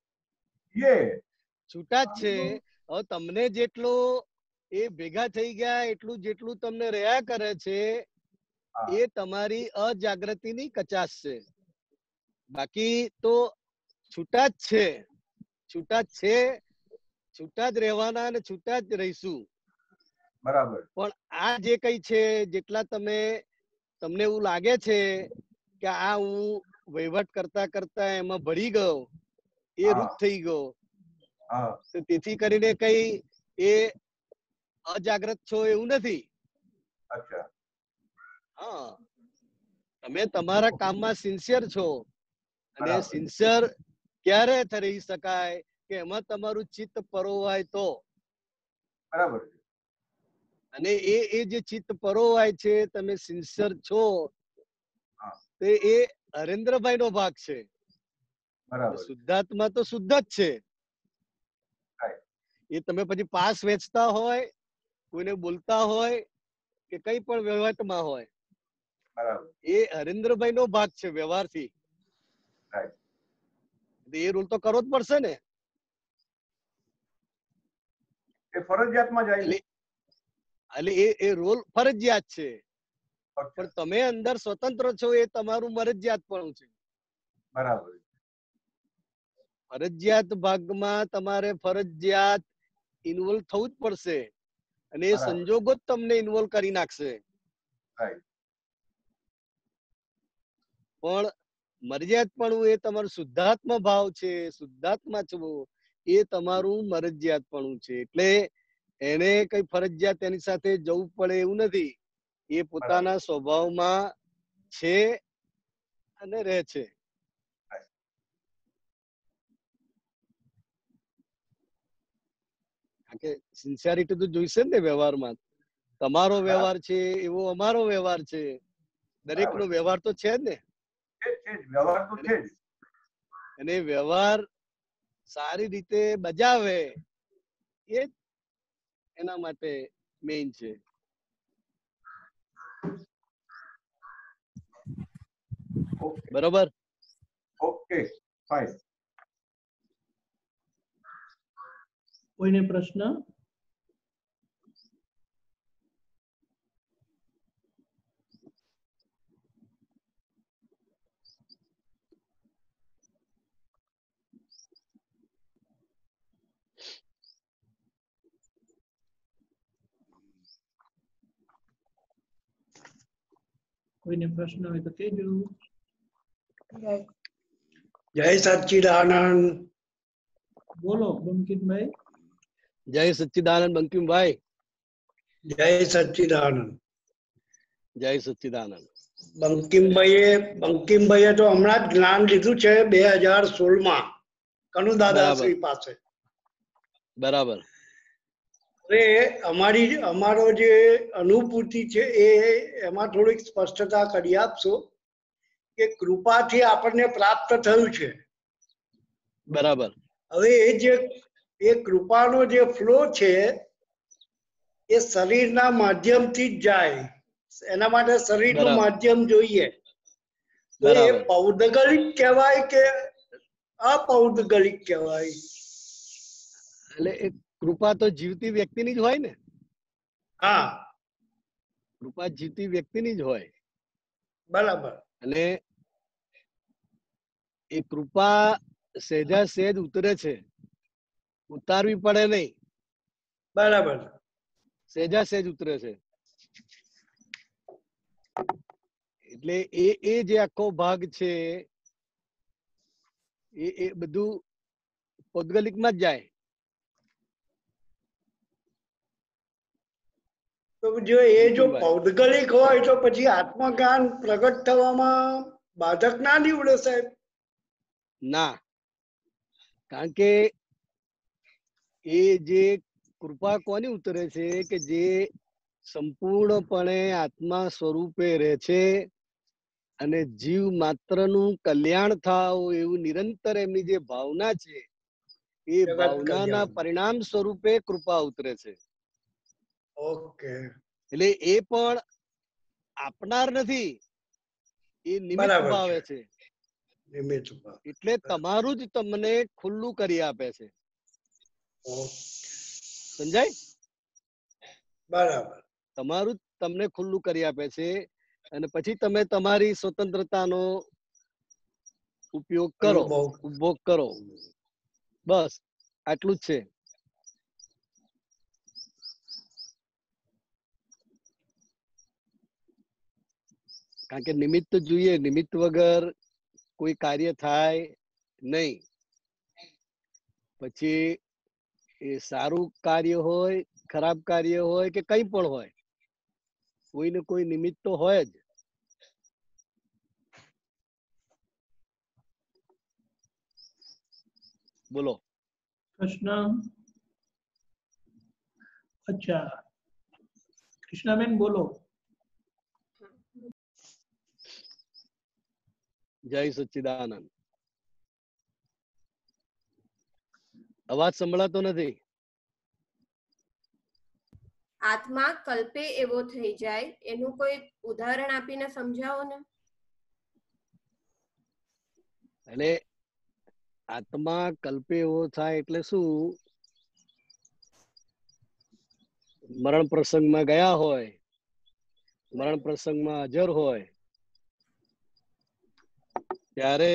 છૂટા જ છે. હવે તમને જેટલો એ ભેગા થઈ ગયા એટલું જેટલું તમને રહ્યા કરે છે, એ તમારી અજાગૃતિની કચાશ છે. બાકી તો છૂટા જ છે, છૂટા જ છે, છૂટા જ રહેવાના અને છૂટા જ રહીશું. બરાબર. પણ આ જે કઈ છે, જેટલા તમને એવું લાગે છે કે આ હું વહીવટ કરતા કરતા એમાં ભળી ગયો, એ રૂપ થઈ ગયો, તો તેથી કરીને કઈ એ અજાગ્રત છો એવું નથી. હા, તમે તમારા કામમાં સિન્સિયર છો, અને સિન્સિયર ક્યારે રહી શકાય કે એમાં તમારું ચિત્ત પરોવાય તો. બરાબર. અને એ જે ચિત્ત પરોવાય છે, તમે સિન્સિયર છો, તો એ હરેન્દ્રભાઈ નો ભાગ છે. શુદ્ધાત્મા તો શુદ્ધ જ છે. એ તમે પછી પાસ વેચતા હોય, કોઈને બોલતા હોય કે કઈ પણ વહીવટમાં હોય, એ હરેન્દ્રભાઈ નો ભાગ છે વ્યવહારથી. એ રૂલ તો કરવો જ પડશે ને. એ ફરજિયાતમાં જાય છે. એટલે એ રોલ ફરજિયાત છે, પણ તમે અંદર સ્વતંત્ર છો એ તમારું મરજિયાત પણ છે. બરાબર. ફરજિયાત ભાગમાં તમારે ફરજિયાત ઇન્વોલ્વ થવું જ પડશે, અને એ સંજોગો જ તમને ઇન્વોલ્વ કરી નાખશે. પણ મરજિયાત પણ એ તમારું શુદ્ધાત્મા ભાવ છે, શુદ્ધાત્મા છો એ તમારું મરજિયાતપણું છે. એટલે એને કઈ ફરજિયાત એની સાથે જવું પડે એવું નથી. એ પોતાના સ્વભાવમાં છે અને રહે છે. કે સિન્સિયરિટી તો જોઈશે ને વ્યવહારમાં. તમારો વ્યવહાર છે એવો અમારો વ્યવહાર છે, દરેક નો વ્યવહાર તો છે જ ને. વ્યવહાર તો છે જ. અને વ્યવહાર સારી રીતે બજાવે એ જ એના માટે મેઇન છે. બરોબર. Okay, fine. કોઈને પ્રશ્ન? કોઈને પ્રશ્ન હોય તો કહેજો. જય સચ્ચિદાનંદ. બોલો બંકિમભાઈ. જય સચ્ચિદાનંદ બંકિમભાઈ. જય સચ્ચિદાનંદ. જય સચ્ચિદાનંદ. બંકિમભાઈએ તો હમણાં જ જ્ઞાન લીધું છે 2016 કનુ દાદાશ્રી પાસે. બરાબર. હવે અમારો જે અનુભૂતિ છે એમાં થોડીક સ્પષ્ટતા કરી આપશો કે કૃપાથી આપણને પ્રાપ્ત થયું છે. બરાબર. હવે એ કૃપાનો જે ફ્લો છે એ શરીરના માધ્યમથી જ જાય. એના માટે શરીરનું માધ્યમ જોઈએ. તો એ પૌદગલિક કહેવાય કે અપૌદગલિક કહેવાય? એટલે એ કૃપા તો જીવતી વ્યક્તિની જ હોય ને. હા, કૃપા જીવતી વ્યક્તિની જ હોય. બરાબર. અને એ કૃપા સહેજા સહેજ ઉતરે છે, ઉતારવી પડે નહીં. બરાબર. સહેજા સહેજ ઉતરે છે. એટલે એ જે આખો ભાગ છે એ બધું પૌદગલિકમાં જ જાય. તો જો પૌદગલિક હોય તો પછી આત્મજ્ઞાન પ્રગટ થવામાં બાધક ના નીવડે સાહેબ? ના, કારણ કે એ જે કૃપા કોની ઉતરે છે કે જે સંપૂર્ણપણે આત્મા સ્વરૂપે રહે છે અને જીવ માત્રનું કલ્યાણ થાવ એવું નિરંતર એમની જે ભાવના છે એ ભાવનાના પરિણામ સ્વરૂપે કૃપા ઉતરે છે. ઓકે. એટલે એ પણ આપનાર નથી, એ નિમિત્ત ભાવે છે. એટલે તમારું જ તમને ખુલ્લું કરી આપે છે. સમજાય? બરાબર. તમારું તમને ખુલ્લું કરી આપે છે અને પછી તમે તમારી સ્વતંત્રતાનો ઉપયોગ કરો, ઉપભોગ કરો. બસ આટલું જ છે. કારણ કે નિમિત્ત જોઈએ, નિમિત્ત વગર કોઈ કાર્ય થાય નહીં. પછી એ સારું કાર્ય હોય, ખરાબ કાર્ય હોય કે કઈ પણ હોય, કોઈને કોઈ નિમિત્ત તો હોય જ. બોલો પ્રશ્ન? અચ્છા, કૃષ્ણાબેન બોલો. જય સચ્ચિદાનંદ. અવાજ સંભળાતો નથી. આત્મા કલ્પે એવો થઈ જાય એનું કોઈ ઉદાહરણ આપીને સમજાવો ને. એટલે આત્મા કલ્પે એવો થાય એટલે શું? મરણ પ્રસંગમાં ગયા હોય, મરણ પ્રસંગમાં હાજર હોય ત્યારે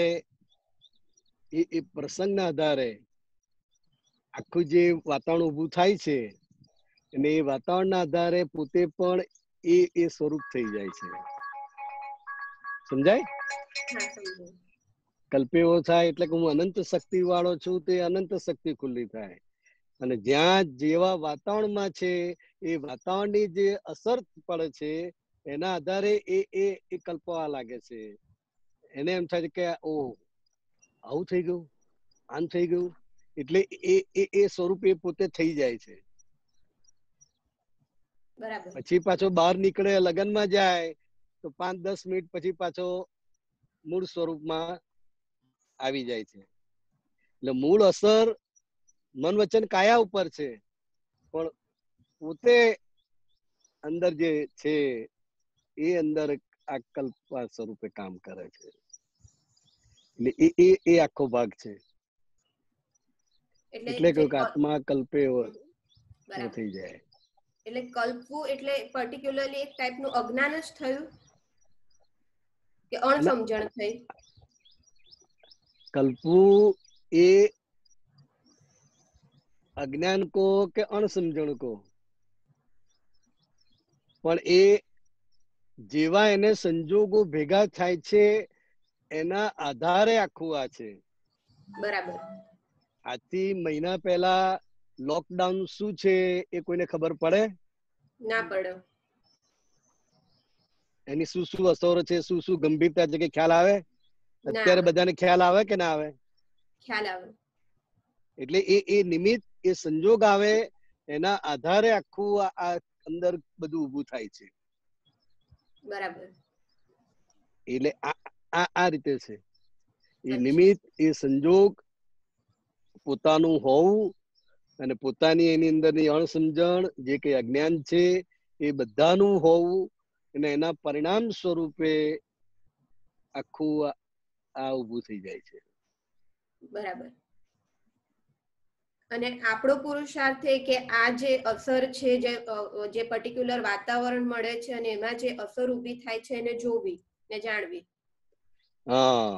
એ પ્રસંગના આધારે આખું જે વાતાવરણ ઊભું થાય છે અને એ વાતાવરણના આધારે પોતે પણ એ સ્વરૂપ થઈ જાય છે. સમજાય? કલ્પે એવો થાય એટલે કે હું અનંત શક્તિ વાળો છું, તે અનંત શક્તિ ખુલ્લી થાય. અને જ્યાં જેવા વાતાવરણમાં છે એ વાતાવરણની જે અસર પડે છે એના આધારે એ કલ્પવા લાગે છે. એને એમ થાય કે ઓ આવું થઈ ગયું, આમ થઈ ગયું, એટલે એ સ્વરૂપ એ પોતે થઈ જાય છે. પછી પાછો બહાર નીકળે, લગ્નમાં જાય તો 5-10 મિનિટ પછી પાછો મૂળ સ્વરૂપમાં આવી જાય છે. એટલે મૂળ અસર મન વચન કાયા ઉપર છે, પણ પોતે અંદર જે છે એ અંદર આ કલ્પવા સ્વરૂપે કામ કરે છે. એટલે એ આખો ભાગ છે. એટલે કહ્યું કે આત્મા કલ્પે એવો થઈ જાય. એટલે કલ્પવું એટલે પર્ટિક્યુલરલી એક ટાઈપનું અજ્ઞાન જ થયું કે અણસમજણ થઈ? કલ્પવું એ અજ્ઞાન કો કે અણસમજણ કો, પણ એ જેવા એને સંજોગો ભેગા થાય છે એના આધારે આખું આ છે. બરાબર. આજથી મહિના પહેલા લોકડાઉન શું છે એ કોઈને ખબર પડે? ના પડે. એની શું શું અસરો છે, શું શું ગંભીરતા છે કે ખ્યાલ આવે? અત્યારે બધાને ખ્યાલ આવે કે ના આવે? ખ્યાલ આવે. એટલે એ નિમિત્ત, એ સંજોગ આવે એના આધારે આખું આ અંદર બધું ઊભું થાય છે. બરાબર. એટલે આ રીતે છે. એ નિમિત્ત, એ સંજોગ પોતાનું હોવું અને પોતાની એની અંદરની અણસમજણ, જે કઈ અજ્ઞાન છે એ બધાનું હોવું અને એના પરિણામ સ્વરૂપે આખું આ ઊભું થઈ જાય છે. બરાબર. અને આપણો પુરુષાર્થ કે આ જે અસર છે, જે પર્ટિક્યુલર વાતાવરણ મળે છે અને એમાં જે અસર ઊભી થાય છે એને જોવી ને જાણવી. હા,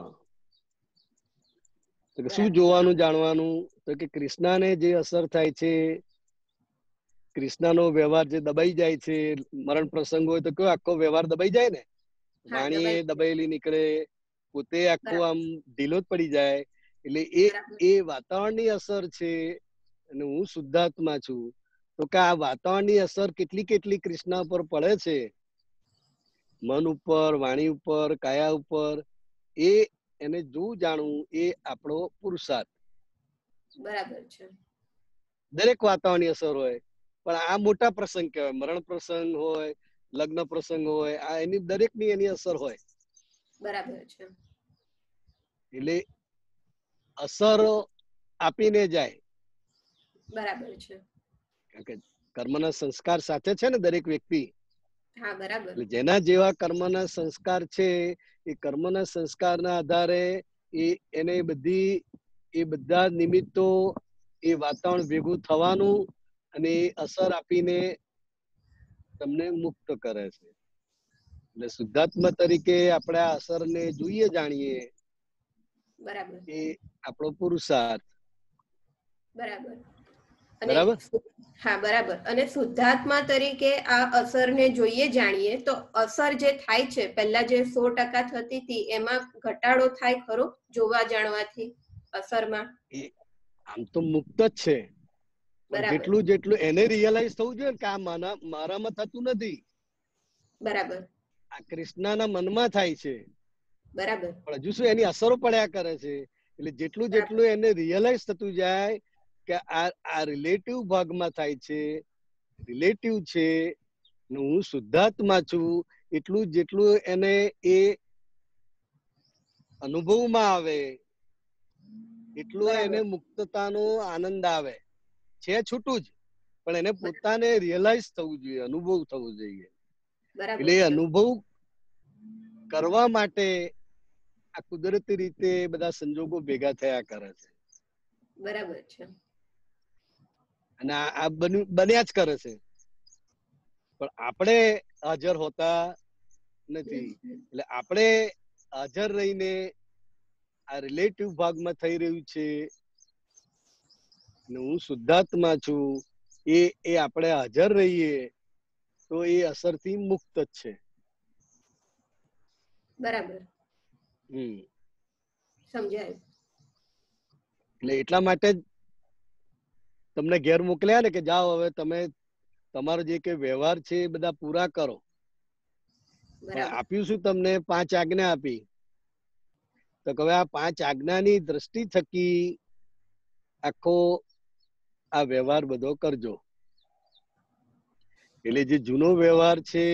તો શું જોવાનું, જાણવાનું? તો કે કૃષ્ણને જે અસર થાય છે, કૃષ્ણનો વ્યવહાર જે દબાઈ જાય છે, મરણ પ્રસંગ હોય તો કયો આખો વ્યવહાર દબાઈ જાય ને, વાણી એ દબાયેલી નીકળે, પોતે આખો આમ ઢીલો જ પડી જાય. એટલે એ વાતાવરણની અસર છે. અને હું શુદ્ધાત્મા છું, તો કે આ વાતાવરણની અસર કેટલી કૃષ્ણ પર પડે છે, મન ઉપર, વાણી ઉપર, કાયા ઉપર, એને જોવું, જાણવું, એ આપણો પુરુષાર્થ. બરાબર છે. દરેક વાતાવરણની અસર હોય, પણ આ મોટા પ્રસંગ કહેવાય. મરણ પ્રસંગ હોય, લગ્ન પ્રસંગ હોય, આ એની દરેકની એની અસર હોય. બરાબર છે. એટલે અસર આપીને જાય. બરાબર છે. કારણ કે કર્મના સંસ્કાર સાથે છે ને દરેક વ્યક્તિ. હા, બરાબર. એટલે જેના જેવા કર્મના સંસ્કાર છે, એ કર્મના સંસ્કારના આધારે એને એ બધા નિમિત્તો, એ વાતાવરણ ભેગું થવાનું અને અસર આપીને તમને મુક્ત કરે છે. એટલે શુદ્ધાત્મા તરીકે આપણે આ અસરને જોઈએ, જાણીએ, બરાબર. એ આપણો પુરુષાર્થ. બરાબર. બરાબર. હા, બરાબર. અને શુદ્ધાત્મા તરીકે આ અસરને જોઈએ, જાણીએ, તો અસર જે થાય છે, પહેલા જે 100% થતી હતી એમાં ઘટાડો થાય ખરો જોવા જાણવાથી અસરમાં? આમ તો મુક્ત જ છે, પણ જેટલું એને રિયલાઇઝ થવું જોઈએ કે આ મારામાં થતું નથી. બરાબર. આ કૃષ્ણના મનમાં થાય છે. બરાબર. પણ હજુ શું એની અસરો પડ્યા કરે છે. એટલે જેટલું એને રિયલાઇઝ થતું જાય કે આ રિલેટિવ ભાગમાં થાય છે, રિલેટિવ છે, હું શુદ્ધાત્મા છું, જેટલું એને એ અનુભવમાં આવે એટલું એને મુક્તતાનો આનંદ આવે છે. છૂટું જ, પણ એને પોતાને રિયલાઇઝ થવું જોઈએ, અનુભવ થવો જોઈએ. એટલે અનુભવ કરવા માટે આ કુદરતી રીતે બધા સંજોગો ભેગા થયા કરે છે બરાબર છે. અને આ બન્યા જ કરે છે, પણ આપણે હાજર હોતા નથી. એટલે આપણે હાજર રહીને આ રિલેટિવ ભાગમાં થઈ રહ્યું છે ને હું શુદ્ધાત્મા છું એ આપણે હાજર રહીએ તો એ અસરથી મુક્ત જ છે. બરાબર, સમજાયું. એટલે એટલા માટે જ તમને ઘેર મોકલ્યા ને કે જાઓ હવે તમે તમારો જે કે વ્યવહાર છે એ બધા પૂરા કરો. આપ્યું શું તમને? 5 આજ્ઞા આપી. તો હવે આ 5 આજ્ઞાની દ્રષ્ટિ થકી આખો આ વ્યવહાર બધો કરજો. એટલે જે જૂનો વ્યવહાર છે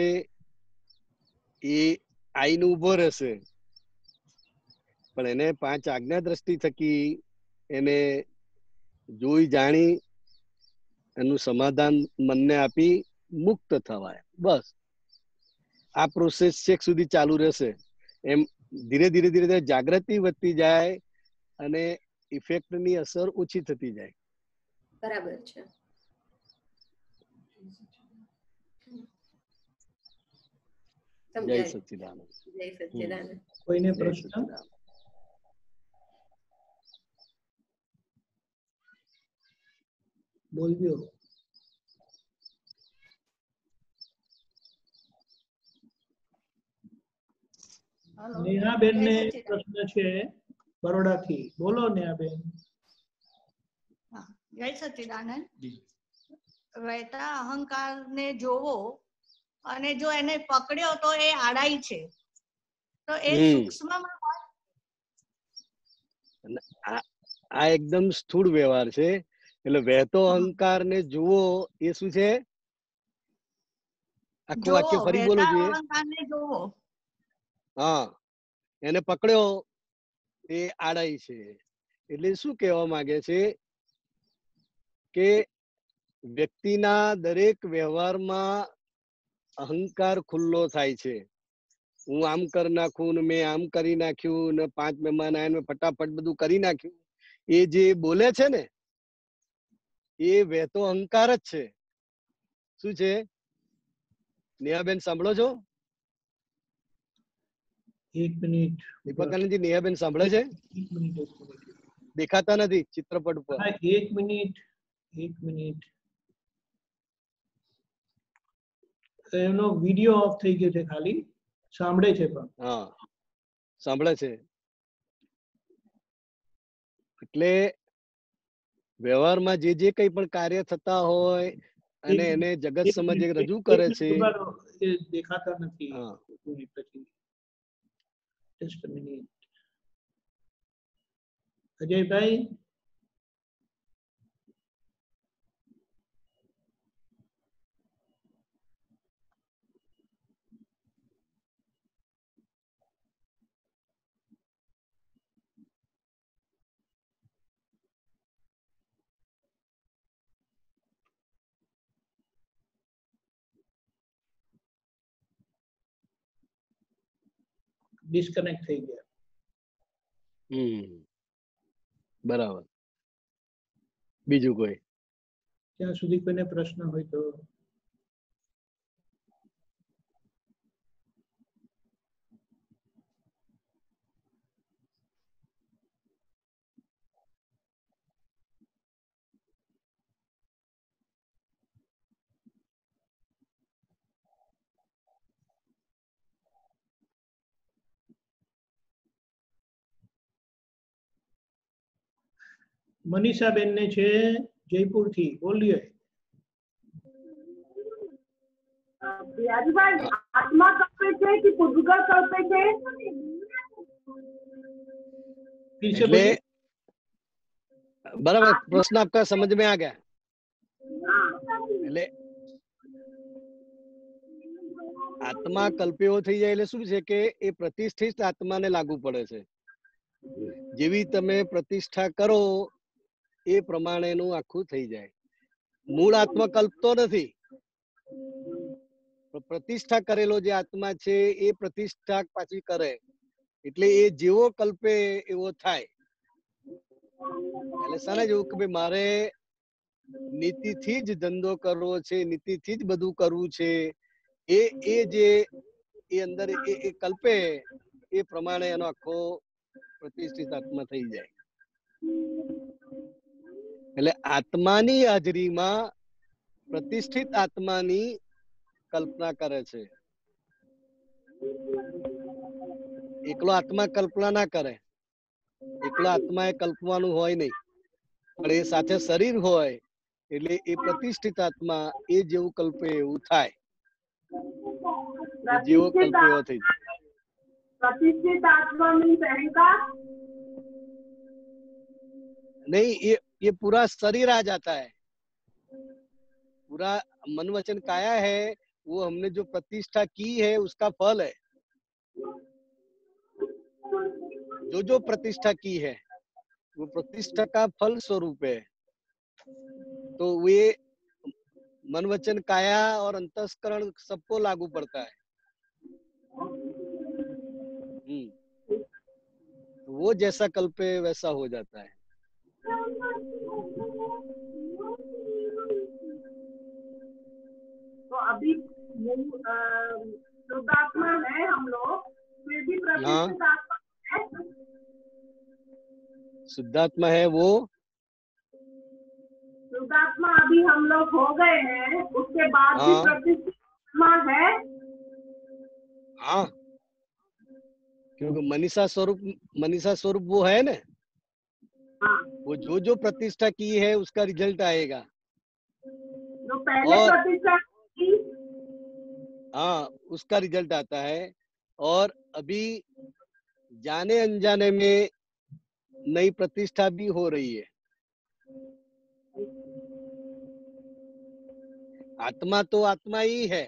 એ આઈને ઉભો રહેશે, પણ એને 5 આજ્ઞા દ્રષ્ટિ થકી એને જોઈ જાણી એનું સમાધાન મનને આપી મુક્ત થવાય. બસ આ પ્રોસેસ છેક સુધી ચાલુ રહેશે. એમ ધીરે ધીરે ધીરે જાગૃતિ વધતી જાય અને ઇફેક્ટની અસર ઓછી થતી જાય. બરાબર છે. જય સચ્ચિદાનંદ. જય સચ્ચિદાનંદ. કોઈને પ્રશ્ન? બોલજો. નેહાબેન ને પ્રશ્ન છે બરોડાથી. બોલો નેહાબેન. જય સચ્ચિદાનંદ. વહેતા અહંકાર ને જોવો અને જો એને પકડ્યો તો એ આડાઈ છે, તો એ સૂક્ષ્મમાં આ એકદમ સ્થૂળ વ્યવહાર છે. એટલે વહેતો અહંકાર ને જુઓ એ શું છે? આખું વાક્ય ફરી બોલો જોઈએ. હા, એને પકડ્યો એ આડાઈ છે. એટલે શું કહેવા માંગે છે કે વ્યક્તિના દરેક વ્યવહારમાં અહંકાર ખુલ્લો થાય છે. હું આમ કરી નાખું ને મેં આમ કરી નાખ્યું ને 5 મહેમાન આયા ને ફટાફટ બધું કરી નાખ્યું. એ જે બોલે છે ને એ વહેતો અહંકાર જ છે. શું છે? નેહાબેન સાંભળો છો? 1 મિનિટ. દીપકાનંદજી, નેહાબેન સાંભળે છે? 1 મિનિટ. દેખાતા નથી ચિત્રપટ ઉપર. 1 મિનિટ. 1 મિનિટ. એનો વિડિયો ઓફ થઈ ગયો છે, ખાલી સાંભળે છે પણ. હા, સાંભળે છે. એટલે વ્યવહારમાં જે કંઈ પણ કાર્ય થતા હોય અને એને જગત સમજ રજૂ કરે છે. દેખાતા નથી. Just a minute. અજયભાઈ, ડિસ્કનેક્ટ થઈ ગયા. બરાબર. બીજું કોઈ? ત્યાં સુધી કોઈને પ્રશ્ન હોય તો. મનીષાબેન ને છે જયપુર થી. બોલીએ. आत्मा कल्पे છે કે પૂતગલ કલ્પે છે? એટલે બરાબર, પ્રશ્ન આપકા સમજ में आ गया. એટલે આત્મા કલ્પ્યો થઈ જાય એટલે શું છે કે એ પ્રતિષ્ઠિત આત્માને લાગુ પડે છે. જેવી તમે પ્રતિષ્ઠા કરો એ પ્રમાણેનું આખું થઈ જાય. મૂળ આત્મા કલ્પતો નથી, પ્રતિષ્ઠા કરેલો જે આત્મા છે એ પ્રતિષ્ઠા પાછી કરે એટલે એ જેવો કલ્પે એવો થાય. એટલે શાના જેવું કે ભાઈ મારે નીતિથી જ ધંધો કરવો છે, નીતિથી જ બધું કરવું છે, એ જે એ અંદર એ કલ્પે એ પ્રમાણે એનો આખો પ્રતિષ્ઠિત આત્મા થઈ જાય. એટલે આત્માની હાજરીમાં પ્રતિષ્ઠિત આત્માની કલ્પના કરે છે. એકલો આત્મા કલ્પના ના કરે. એકલો આત્મા એ કલ્પવાનું હોય નહીં, પણ એ સાથે શરીર હોય એટલે એ પ્રતિષ્ઠિત આત્મા એ જેવું કલ્પે એવું થાય. જેવો કલ્પે એવો થઈ જાય. प्रतिष्ठित आत्मा मीन्स अहंकार नहीं, ये पूरा शरीर आ जाता है. पूरा मन वचन काया है, वो हमने जो प्रतिष्ठा की है उसका फल है. जो प्रतिष्ठा की है वो प्रतिष्ठा का फल स्वरूप है. तो वे मन वचन काया और अंतस्करण सबको लागू पड़ता है. वो जैसा कल्पे वैसा हो जाता है. तो अभी शुद्धात्मा है हम लोग, फिर भी प्रतिष्ठित आत्मा है. शुद्धात्मा है वो, शुद्धात्मा अभी हम लोग हो गए हैं, उसके बाद भी प्रतिष्ठित आत्मा है. हाँ, क्योंकि मनीषा स्वरूप वो है ना. वो जो प्रतिष्ठा की है उसका रिजल्ट आएगा. जो पहले प्रतिष्ठा की, हाँ, उसका रिजल्ट आता है. और अभी जाने अनजाने में नई प्रतिष्ठा भी हो रही है. आत्मा तो आत्मा ही है,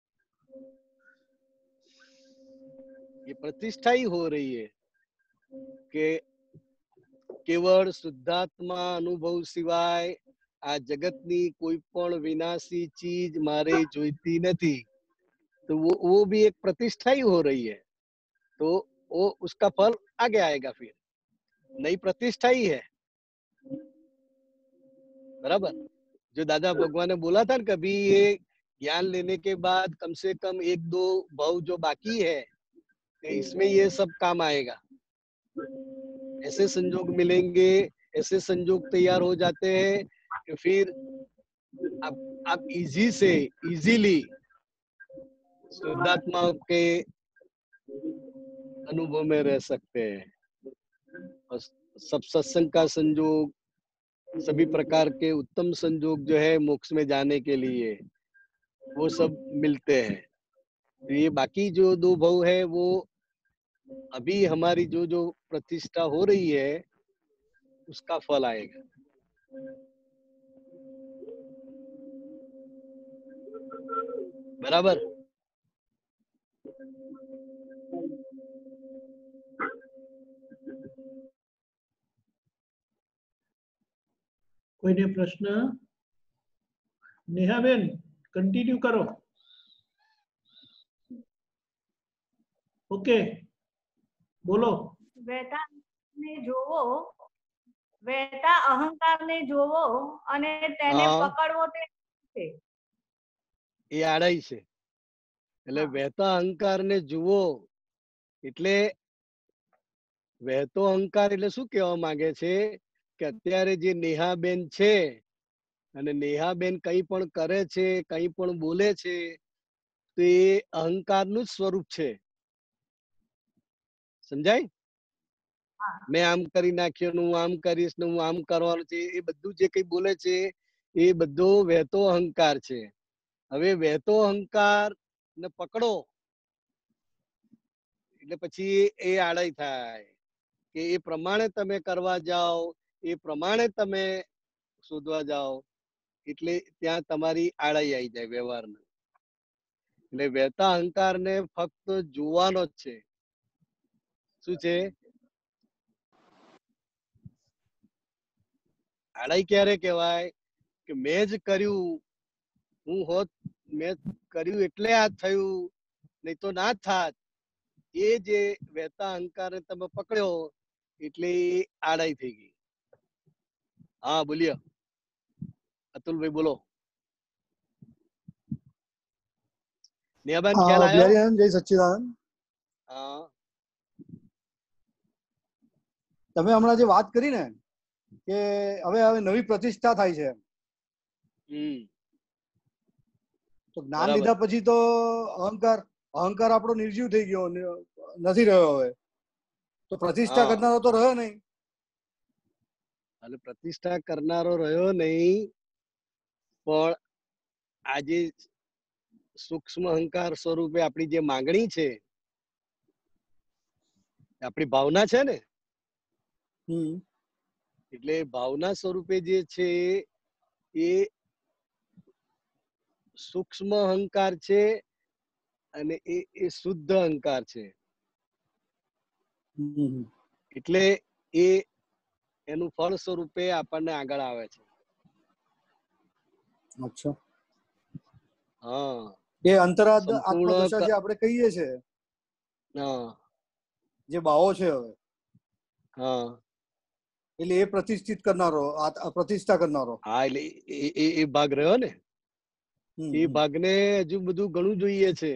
ये प्रतिष्ठा ही हो रही है कि केवल शुद्धात्मा अनुभव सिवाय आ जगतनी कोई पण विनाशी चीज मारे जोईती नहीं. तो वो भी एक प्रतिष्ठा ही हो रही है. तो वो उसका फल आगे आएगा. फिर नई प्रतिष्ठा ही है. बराबर. जो दादा भगवान ने बोला था ना, कभी ये ज्ञान लेने के बाद कम से कम 1-2 भाव जो बाकी है, इसमें ये सब काम आएगा. ऐसे संजोग मिलेंगे, ऐसे संजोग तैयार हो जाते हैं कि फिर आप इजीली शुद्धात्मा के अनुभव में रह सकते हैं. और सब सत्संग का संजोग, सभी प्रकार के उत्तम संजोग जो है मोक्ष में जाने के लिए, वो सब मिलते हैं. तो ये बाकी जो 2 भाव है वो अभी हमारी जो प्रतिष्ठा हो रही है उसका फल आएगा. बराबर. કોઈને પ્રશ્ન? નેહાબેન કન્ટિન્યુ કરો. ઓકે, બોલો. વહેતા અહંકારને જોવો અને તેને પકડવો તે છે. એ આડાઈ છે. એટલે વહેતા અહંકારને જુઓ એટલે વહેતો અહંકાર એટલે શું કહેવા માંગે છે કે અત્યારે જે નેહાબેન છે અને નેહાબેન કંઈ પણ કરે છે, કંઈ પણ બોલે છે, તો એ અહંકારનું જ સ્વરૂપ છે. સમજાય? મેં આમ કરી નાખ્યું, હું આમ કરીશ ને હું આમ કરવાનું છે, એ બધું જે કઈ બોલે છે એ બધો વહેતો અહંકાર છે. હવે વહેતો અહંકાર ને પકડો એટલે પછી એ આડાઈ થાય કે એ પ્રમાણે તમે કરવા જાઓ, એ પ્રમાણે તમે શોધવા જાઓ એટલે ત્યાં તમારી આડાઈ આવી જાય વ્યવહારમાં. એટલે વહેતા અહંકાર ને ફક્ત જોવાનો જ છે. શું છે? આડાઈ ક્યારે કહેવાય કે મેં જ કર્યું, હું હોત, મેં કર્યું એટલે આ થયું, નહીં તો ના થાત. એ જે વહેતા અહંકારને તમે પકડ્યો એટલે એ આડાઈ થઈ ગઈ. હા બોલીએ અતુલભાઈ, બોલો. નેહાબેન ખ્યાલ આવ્યો? બિહારી જય સચ્ચિદાનંદ. હા, તમે હમણાં જે વાત કરી ને કે હવે નવી પ્રતિષ્ઠા થાય છે, તો જ્ઞાન બરાબર. લીધા પછી તો અહંકાર આપણો નિર્જીવ થઈ ગયો, નથી રહ્યો હવે, તો પ્રતિષ્ઠા હા, કરનારો તો રહ્યો નહીં. અને પ્રતિષ્ઠા કરનારો રહ્યો નહીં, પણ આજે સૂક્ષ્મ અહંકાર સ્વરૂપે આપણી જે માંગણી છે, આપણી ભાવના છે ને, એટલે ભાવના સ્વરૂપે જે છે એ સૂક્ષ્મ અહંકાર છે અને એ શુદ્ધ અહંકાર છે. એટલે એનું ફળ સ્વરૂપે આપણને આગળ આવે છે. અચ્છા. હા, એ અંતરાત્મ સંપૂર્ણ આત્મદશા જે આપણે કહીએ છીએ, હા, જે ભાવો છે હવે, હા, એટલે એ પ્રતિષ્ઠિત કરનારો, પ્રતિષ્ઠા કરનારો. હા, એટલે એ ભાગ રહ્યો ને, એ ભાગને હજુ બધું ઘણું જોઈએ છે.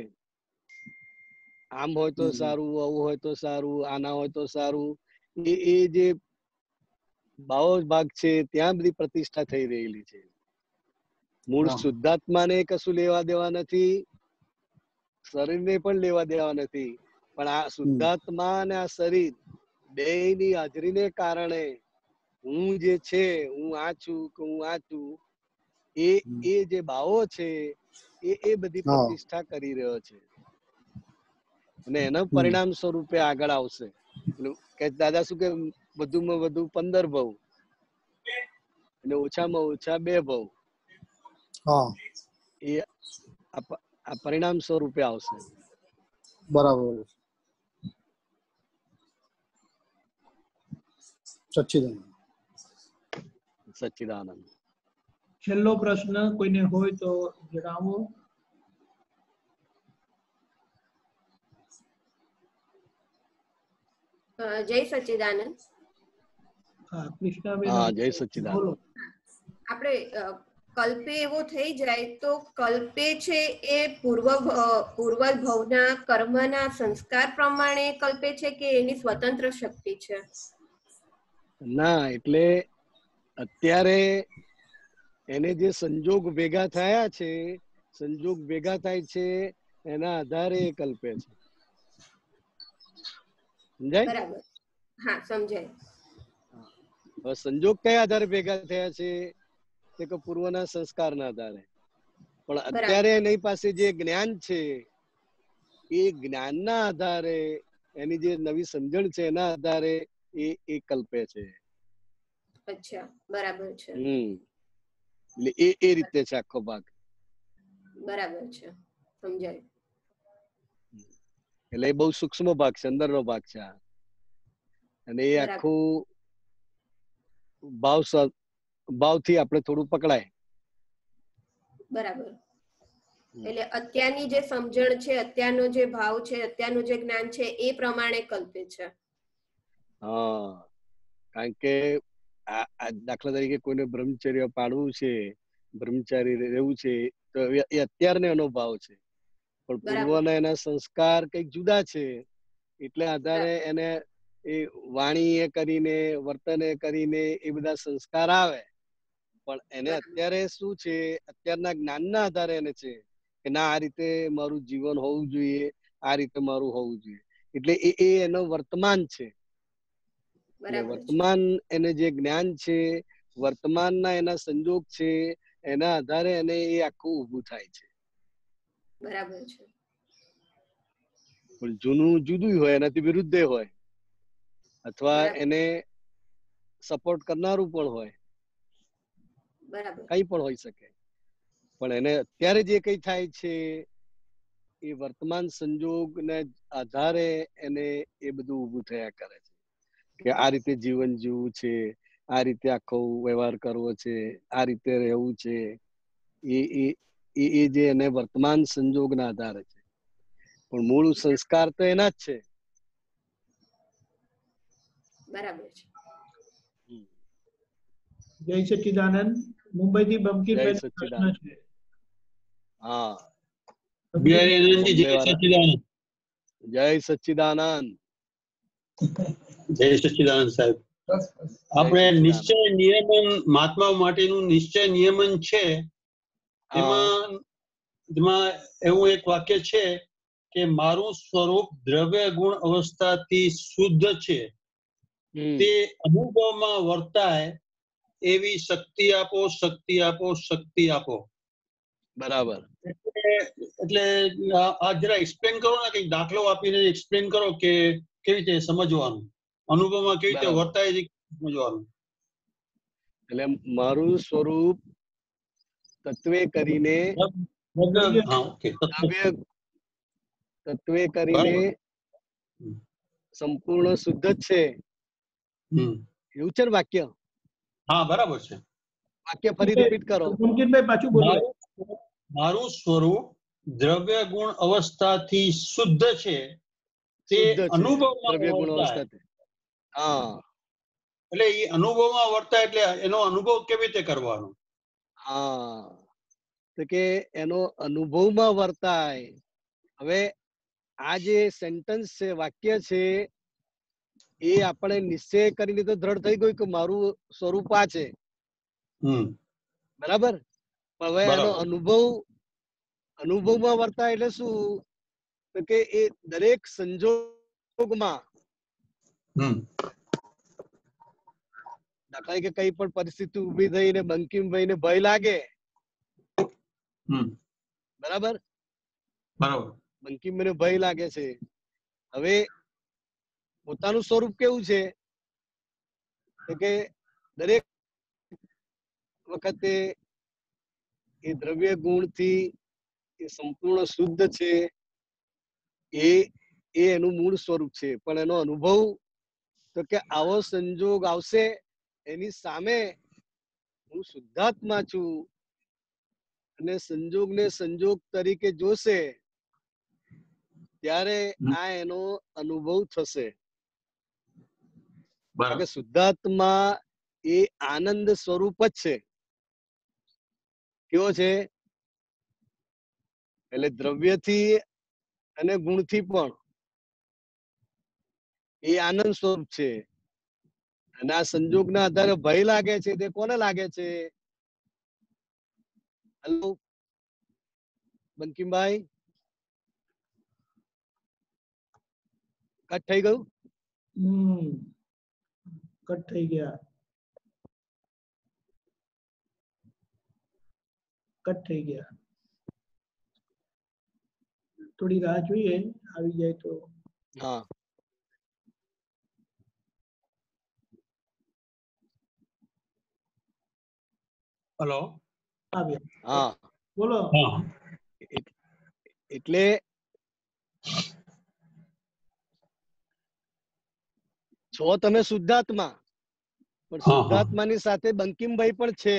આમ હોય તો સારું, આવું હોય તો સારું, આના હોય તો સારું, એ જે ભાગ છે ત્યાં બધી પ્રતિષ્ઠા થઈ રહેલી છે. મૂળ શુદ્ધાત્માને કશું લેવા દેવા નથી, શરીરને પણ લેવા દેવા નથી, પણ આ શુદ્ધાત્મા અને આ શરીર બેયની હાજરીને કારણે હું જે છે, હું આ છું કે હું આ છું, એ જે ભાવો છે એ બધી પ્રતિષ્ઠા કરી રહ્યો છે. અને એના પરિણામ સ્વરૂપે આગળ આવશે. કે દાદા શું કે વધુમાં વધુ 15 ભવ અને ઓછામાં ઓછા 2 ભવ, એ આ પરિણામ સ્વરૂપે આવશે. બરાબર. સચ્ચિદાનંદ. સચ્ચિદાનંદ. છેલ્લો પ્રશ્ન કોઈને હોય તો જણાવો. જય સચ્ચિદાનંદ. હા, કૃષ્ણાબેન. હા, જય સચ્ચિદાનંદ. બોલો. આપણે કલ્પે એવો થઈ જાય તો કલ્પે છે એ પૂર્વ ભવના કર્મના સંસ્કાર પ્રમાણે કલ્પે છે કે એની સ્વતંત્ર શક્તિ છે? ના, એટલે અત્યારે એને જે સંજોગ ભેગા થયા છે, સંજોગ ભેગા થાય છે એના આધારે એ કલ્પે છે. સમજાય? બરાબર. હા, સમજાય. હવે સંજોગ કયા આધારે ભેગા થયા છે? કે પૂર્વના સંસ્કારના આધારે. પણ અત્યારે એની પાસે જે જ્ઞાન છે એ જ્ઞાનના આધારે, એની જે નવી સમજણ છે એના આધારે એ કલ્પે છે. અચ્છા, બરાબર છે. એટલે એ રીતે છે આખો ભાગ. બરાબર છે, સમજાય. એટલે એ બહુ સૂક્ષ્મ ભાગ છે, અંદરનો ભાગ છે. અને એ આખું ભાવથી આપણે થોડું પકડાય. બરાબર. એટલે અત્યારની જે સમજણ છે, અત્યારનો જે ભાવ છે, અત્યારનું જે જ્ઞાન છે એ પ્રમાણે કલ્પે છે. હા, કારણ કે દાખલા તરીકે કોઈને બ્રહ્મચર્ય પાડવું છે, બ્રહ્મચારી રહેવું છે, તો એ અત્યારનો એનો ભાવ છે. પણ પૂર્વના એના સંસ્કાર કઈક જુદા છે, એટલે આધારે એને એ વાણી એ કરીને, વર્તન એ કરીને એ બધા સંસ્કાર આવે. પણ એને અત્યારે શું છે, અત્યારના જ્ઞાનના આધારે એને છે કે ના, આ રીતે મારું જીવન હોવું જોઈએ, આ રીતે મારું હોવું જોઈએ. એટલે એ એનો વર્તમાન છે. એટલે વર્તમાન એને જે જ્ઞાન છે, વર્તમાનના એના સંજોગ છે, એના આધારે એને એ આખું ઊભું થાય છે. બરાબર છે. પણ જૂનું જુદું હોય, એનાથી વિરુદ્ધ હોય, અથવા એને સપોર્ટ કરનારું પણ હોય, કઈ પણ હોઈ શકે. પણ એને અત્યારે જે કઈ થાય છે એ વર્તમાન સંજોગને આધારે એને એ બધું ઊભું થયા કરે છે કે આ રીતે જીવન જીવવું છે, આ રીતે આખો વ્યવહાર કરવો છે, આ રીતે રહેવું છે. એ જે એને વર્તમાન સંજોગના આધારે છે. પણ મૂળ સંસ્કાર તો એના જ છે. બરાબર છે. જય સચ્ચિદાનંદ. મુંબઈથી બંકિમ જય પ્રશ્ન સચ્ચિદાનંદ. છે. હા, બિહારી આનંદજી, જય બોમ્બે વાળા. સચ્ચિદાનંદ. જય સચ્ચિદાનંદ. જય સચ્ચિદાનંદ સાહેબ. આપણે સચ્ચિદાનંદ. નિશ્ચય નિયમન મહાત્મા માટેનું નિશ્ચય નિયમન છે, એમાં એવું એક વાક્ય છે કે મારું સ્વરૂપ દ્રવ્ય ગુણ અવસ્થાથી શુદ્ધ છે, તે અનુભવમાં વર્તાય એવી શક્તિ આપો, શક્તિ આપો, શક્તિ આપો. બરાબર. એટલે આ જરા એક્સપ્લેન કરો ને, કઈક દાખલો આપીને એક્સપ્લેન કરો કે કેવી રીતે સમજવાનું, અનુભવમાં કેવી રીતે વર્તાય છે સમજવાનું. એટલે મારું સ્વરૂપ તત્વે કરીને તત્વે કરીને સંપૂર્ણ શુદ્ધ જ છે, એવું છે ને વાક્ય? હા, બરાબર છે. વાક્ય ફરી રિપીટ કરો. બંકિમભાઈ પાછું બોલો. મારું સ્વરૂપ દ્રવ્ય ગુણ અવસ્થાથી શુદ્ધ છે, તે અનુભવમાં દ્રવ્ય ગુણ વર્તાય. અવસ્થાથી. હા, એટલે એ અનુભવમાં વર્તાય એટલે એનો અનુભવ કેવી રીતે કરવાનો? હા, તો કે એનો અનુભવમાં વર્તાય. હવે આ જે સેન્ટેન્સ છે, વાક્ય છે, એ આપણે નિશ્ચય કરીને તો દ્રઢ થઈ ગયું કે મારું સ્વરૂપ આ છે, બરાબર. હવે એનો અનુભવમાં વર્તાય એટલે શું? તો કે એ દરેક સંજોગમાં, દાખલા કે કઈ પણ પરિસ્થિતિ ઉભી થઈને બંકિમભાઈ ને ભય લાગે, બરાબર, બંકિમભાઈ ને ભય લાગે છે. હવે પોતાનું સ્વરૂપ કેવું છે કે દરેક વખતે એ દ્રવ્ય ગુણથી એ સંપૂર્ણ શુદ્ધ છે, એ એનું મૂળ સ્વરૂપ છે. પણ એનો અનુભવ તો કે આવો સંજોગ આવશે, એની સામે હું શુદ્ધાત્મા છું અને સંજોગને સંજોગ તરીકે જોશે, ત્યારે આ એનો અનુભવ થશે. કે શુદ્ધાત્મા એ આનંદ સ્વરૂપ જ છે. કેવો છે? એટલે દ્રવ્યથી અને ગુણથી પણ એ આનંદ સ્વરૂપ છે. અને આ સંજોગના આધારે ભય લાગે છે, તે કોને લાગે છે? હેલો બંકિમભાઈ, કટ થઈ ગયું? કટ થઈ ગયા. કટ થઈ ગયા. થોડી રાહ જોઈએ, આવી જાય તો. હા, હેલો. હા, બોલો. એટલે છો તમે શુદ્ધાત્મા, પણ શુદ્ધાત્માની સાથે બંકિમભાઈ પણ છે.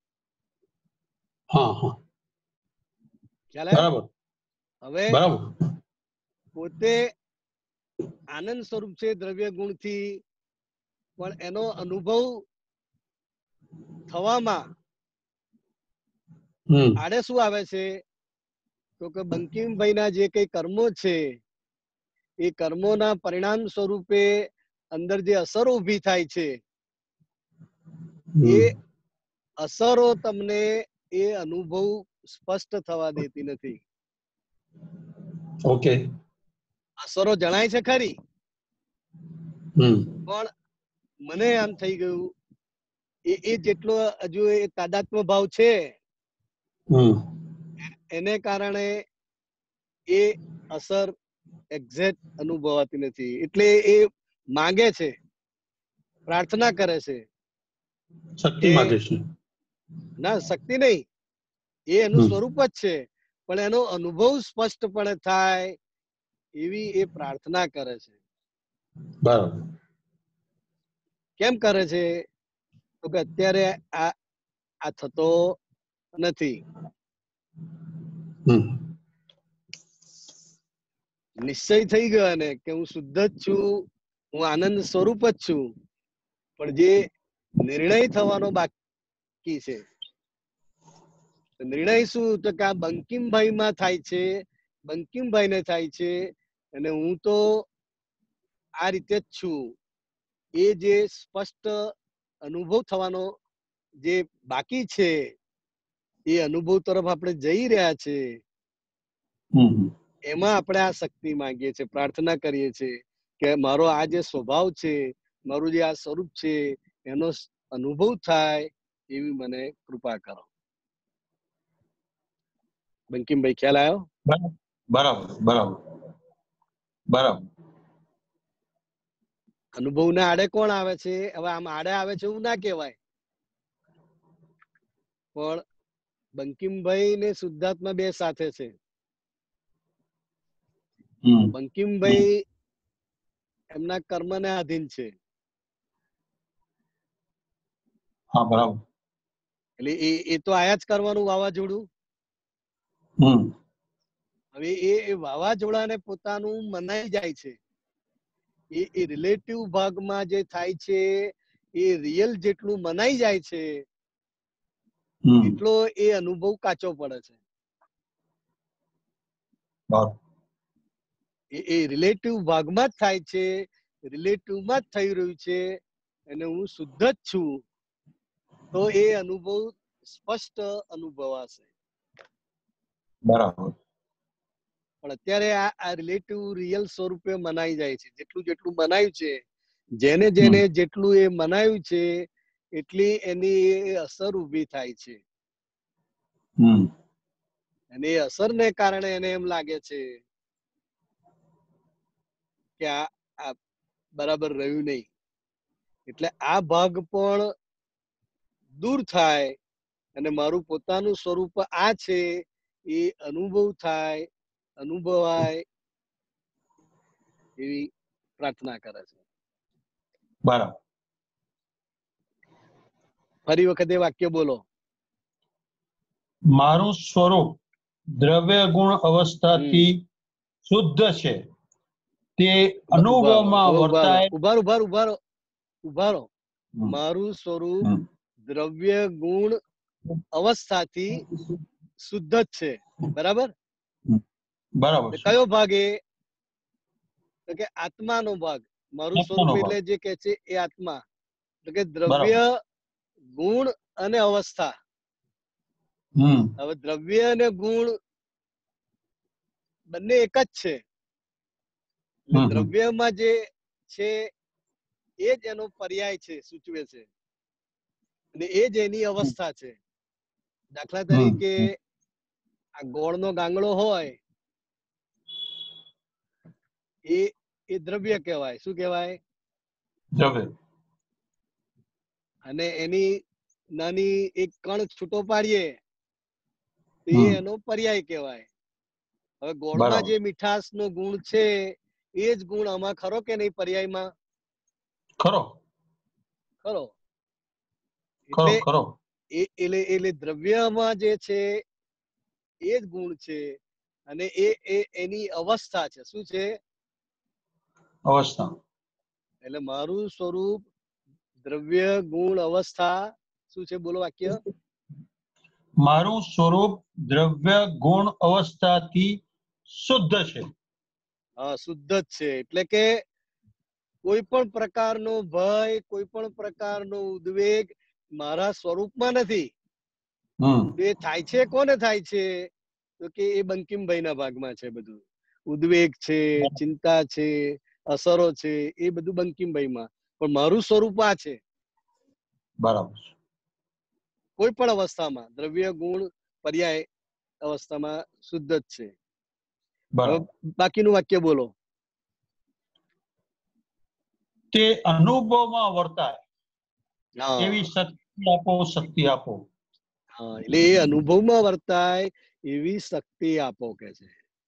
ખ્યાલ આવ્યો? હવે પોતે આનંદ સ્વરૂપ છે દ્રવ્ય ગુણથી, પણ એનો અનુભવ થવામાં આડે શું આવે છે? તો કે બંકિમભાઈના જે કઈ કર્મો છે, એ કર્મોના પરિણામ સ્વરૂપે અંદર જે અસરો ઊભી થાય છે, એ અસરો તમને એ અનુભવ સ્પષ્ટ થવા દેતી નથી. ઓકે. અસરો જણાય છે ખરી, પણ મને આમ થઈ ગયું એ જેટલો હજુ એ તાદાત્મ્ય ભાવ છે, એને કારણે એ અસર એક્ઝેક્ટ અનુભવાતી નથી. એટલે એ માંગે છે, પ્રાર્થના કરે છે. શક્તિ માંગે છે? ના, શક્તિ નહીં, એ એનું સ્વરૂપ જ છે, પણ એનો અનુભવ સ્પષ્ટપણે થાય એવી એ પ્રાર્થના કરે છે. બરાબર. કેમ કરે છે? તો કે અત્યારે આ થતો નથી. નિશ્ચય થઈ ગયો ને કે હું શુદ્ધ જ છું, હું આનંદ સ્વરૂપ જ છું, પણ જે નિર્ણય થવાનો બાકી છે, નિર્ણય શું? તો કે આ બંકિમભાઈ માં થાય છે, બંકિમભાઈ ને થાય છે, અને હું તો આ રીતે જ છું. એ જે સ્પષ્ટ અનુભવ થવાનો જે બાકી છે, એ અનુભવ તરફ આપણે જઈ રહ્યા છે. એમાં આપણે આ શક્તિ માંગીએ છીએ, પ્રાર્થના કરીએ છીએ કે મારો આ જે સ્વભાવ છે, મારું જે આ સ્વરૂપ છે, એનો અનુભવ થાય એવી મને કૃપા કરો. બંકિમભાઈ, ખ્યાલ આવ્યો? બરાબર બરાબર બરાબર. અનુભવ ના આડે કોણ આવે છે? હવે આમ આડે આવે છે એવું ના કહેવાય, પણ બંકિમભાઈ ને શુદ્ધાત્મા બે સાથે છે. બંકિમભાઈ એમના કર્મને આધીન છે. હા, બરાબર. એટલે એ તો આયા જ કરવાનું વાવાઝોડું. હવે એ વાવાઝોડાને પોતાનું મનાઈ જાય છે. એ રિલેટિવ ભાગમાં જે થાય છે, એ રિયલ જેટલું મનાઈ જાય છે, એટલો એ અનુભવ કાચો પડે છે. એ રિલેટિવ ભાગમાં જ થાય છે, રિલેટિવમાં જ થઈ રહ્યું છે, અને હું શુદ્ધ જ છું, તો એ અનુભવ સ્પષ્ટ અનુભવાશે. બરાબર. પણ અત્યારે આ રિલેટિવ રિયલ સ્વરૂપે મનાઈ જાય છે. જેટલું જેટલું મનાયું છે, જેને જેને જેટલું એ મનાયું છે, એટલી એની અસર ઊભી થાય છે. અને એ અસરને કારણે એને એમ લાગે છે કે આ બરાબર રહ્યું નહીં. એટલે આ ભાગ પણ દૂર થાય અને મારું પોતાનું સ્વરૂપ આ છે એ અનુભવ થાય, અનુભવાય એવી પ્રાર્થના કરે છે. બરાબર. ફરી વખતે વાક્ય બોલો. મારું સ્વરૂપ દ્રવ્ય ગુણ અવસ્થાથી શુદ્ધ છે, તે અનુભવમાં વર્તાય. ઉભારો. મારું સ્વરૂપ દ્રવ્ય ગુણ અવસ્થાથી શુદ્ધ જ છે, બરાબર? બરાબર. કયો ભાગ? એ કે આત્માનો ભાગ. મારું સ્વરૂપ એટલે જે કે છે એ આત્મા, એટલે કે દ્રવ્ય ગુણ અને અવસ્થા. હવે દ્રવ્ય અને ગુણ બંને એક જ છે. દ્રવ્યમાં જે છે એ જ એનો પર્યાય છે, સૂચવે છે, અને એ જ એની અવસ્થા છે. દાખલા તરીકે આ ગોળનો ગાંગડો હોય, એ દ્રવ્ય કહેવાય. શું કહેવાય? દ્રવ્ય. અને એની નાની એક કણ છૂટો પાડીએ તો એ એનો પર્યાય કહેવાય. હવે ગોળમાં જે મીઠાશનો ગુણ છે, એ જ ગુણ આમાં ખરો કે નહીં? પર્યાયમાં ખરો. એટલે દ્રવ્યમાં જે છે એ જ ગુણ છે, અને એ એની અવસ્થા છે. શું છે? અવસ્થા. એટલે મારું સ્વરૂપ દ્રવ્ય ગુણ અવસ્થા શું છે? બોલો વાક્ય. મારું સ્વરૂપ દ્રવ્ય ગુણ અવસ્થાથી શુદ્ધ છે. હા, શુદ્ધ જ છે. એટલે કે કોઈ પણ પ્રકારનો ભય, કોઈ પણ પ્રકારનો ઉદ્વેગ મારા સ્વરૂપમાં નથી. એ થાય છે કોને થાય છે? તો કે એ બંકિમભાઈના ભાગમાં છે. બધું ઉદ્વેગ છે, ચિંતા છે, અસરો છે, એ બધું બંકિમભાઈમાં. પણ મારું સ્વરૂપ આ છે. બરાબર. કોઈ પણ અવસ્થામાં દ્રવ્ય ગુણ પર્યાય અવસ્થામાં શુદ્ધ જ છે. હવે બાકીનું વાક્ય બોલો. તે અનુભવમાં વર્તાય એવી શક્તિ આપો, શક્તિ આપો. હા, એટલે એ અનુભવમાં વર્તાય એવી શક્તિ આપો કે છે.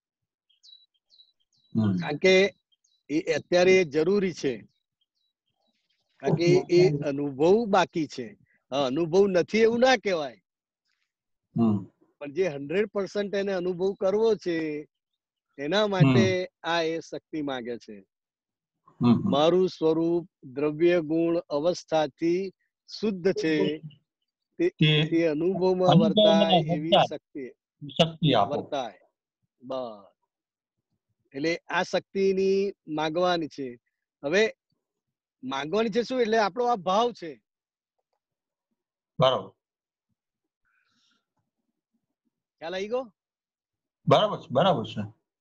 કારણ કે એ અત્યારે જરૂરી છે, કારણ કે એ અનુભવ બાકી છે. અનુભવ નથી એવું ના કહેવાય, પણ જે 100% એને અનુભવ કરવો છે, એના માટે આ એ શક્તિ માંગે છે. મારું સ્વરૂપ દ્રવ્ય ગુણ અવસ્થાથી શુદ્ધ છે, તે અનુભવમાં વર્તાય એવી શક્તિ વર્તાય. બસ, એટલે આ શક્તિની માગવાની છે. હવે માગવાની છે શું? એટલે આપણો આ ભાવ છે. બરાબર, ખ્યાલ આવી ગયો? બરાબર છે, બરાબર છે.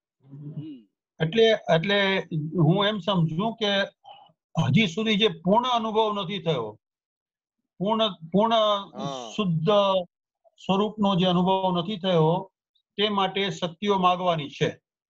એટલે હું એમ સમજુ કે હજી સુધી જે પૂર્ણ અનુભવ નથી થયો, પૂર્ણ શુદ્ધ સ્વરૂપનો જે અનુભવ નથી થયો, તે માટે શક્તિઓ માગવાની છે.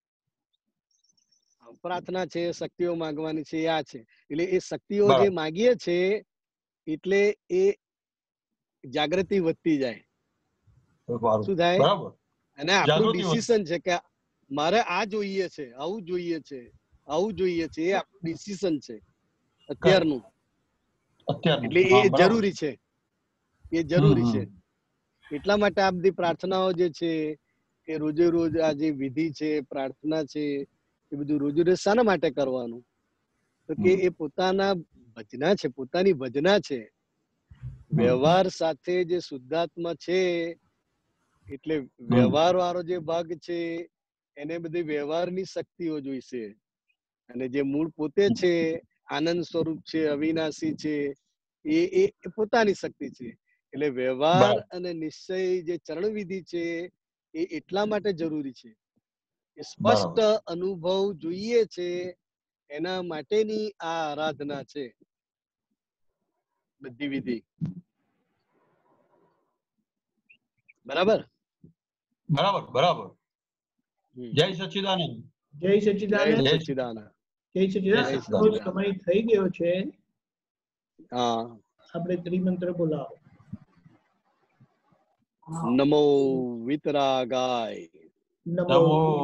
પ્રાર્થના છે, શક્તિઓ માંગવાની છે, આ છે. એટલે એ શક્તિઓ જે માગીએ છે એટલે એ જાગૃતિ વધતી જાય. શું થાય? અને આપણું ડિસિઝન છે કે મારે આ જોઈએ છે, આવું જોઈએ છે, આવું જોઈએ છે, એ આપણું ડિસિઝન છે અત્યારનું. એટલે એ જરૂરી છે, એ જરૂરી છે. એટલા માટે આ બધી પ્રાર્થનાઓ જે છે એ રોજે રોજ આ જે વિધિ છે, પ્રાર્થના છે, એ બધું રોજે રોજ શાના માટે કરવાનું? તો કે એ પોતાના ભજના છે, પોતાની ભજના છે. વ્યવહાર સાથે જે શુદ્ધાત્મા છે, એટલે વ્યવહાર વાળો જે ભાગ છે એને બધી વ્યવહારની શક્તિઓ જોઈશે. અને જે મૂળ પોતે છે, આનંદ સ્વરૂપ છે, અવિનાશી છે, એ પોતાની શક્તિ છે. એટલે વ્યવહાર અને નિશ્ચય જે ચરણ વિધિ છે એ એટલા માટે જરૂરી છે. સ્પષ્ટ અનુભવ જોઈએ છે, એના માટેની આ આરાધના છે, બધી વિધિ. બરાબર, બરાબર, બરાબર. જય સચ્ચિદાનંદ. જય સચ્ચિદાનંદ. જય સચ્ચિદાનંદ. જય સચ્ચિદાનંદ. આપણો સમય થઈ ગયો છે. હા, આપણે ત્રિમંત્ર બોલાવો. નમો વિતરાગાય, નમો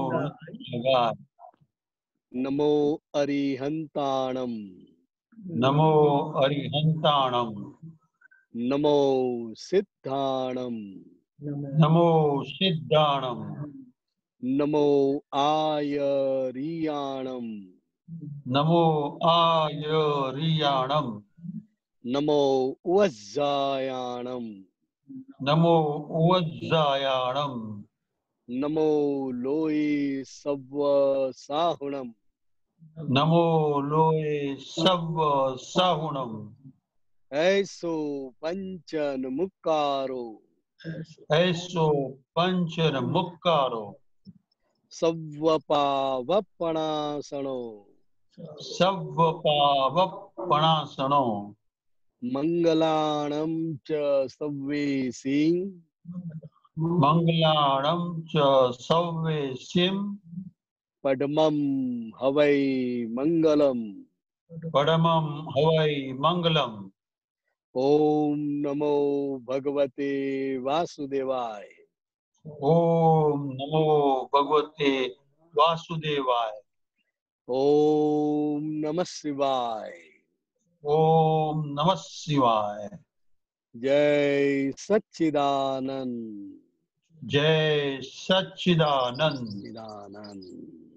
નમો અરિહંતાણમ, નમો અરિહંતાણમ, નમો સિદ્ધાણમ, નમો સિદ્ધાણમ, નમો આયરિયાણમ, નમો આયરિયાણમ, નમો વજ્જાયાણમ, નમો વજ્જાયાણમ, નમો લોય સવ સાહુણમ, નમો લોય સવ સાહુણમ, એસો પંચન મુક્કારો, એસો પંચન મુક્કારો, સવ્વપાવપણાસણો, સવ્વપાવપણાસણો, મંગલાણમ ચ સવ્વેસિં, મંગલાણમ ચ સવ્વેસિં, પડમમ હવૈ મંગલમ, પડમમ હવૈ મંગલમ. ઓમ નમો ભગવતે વાસુદેવાય, ઓમ નમો ભગવતે વાસુદેવાય, ઓમ નમઃ શિવાય, ઓમ નમઃ શિવાય. જય સચ્ચિદાનંદ, જય સચ્ચિદાનંદ. સચ્ચિદાનંદ.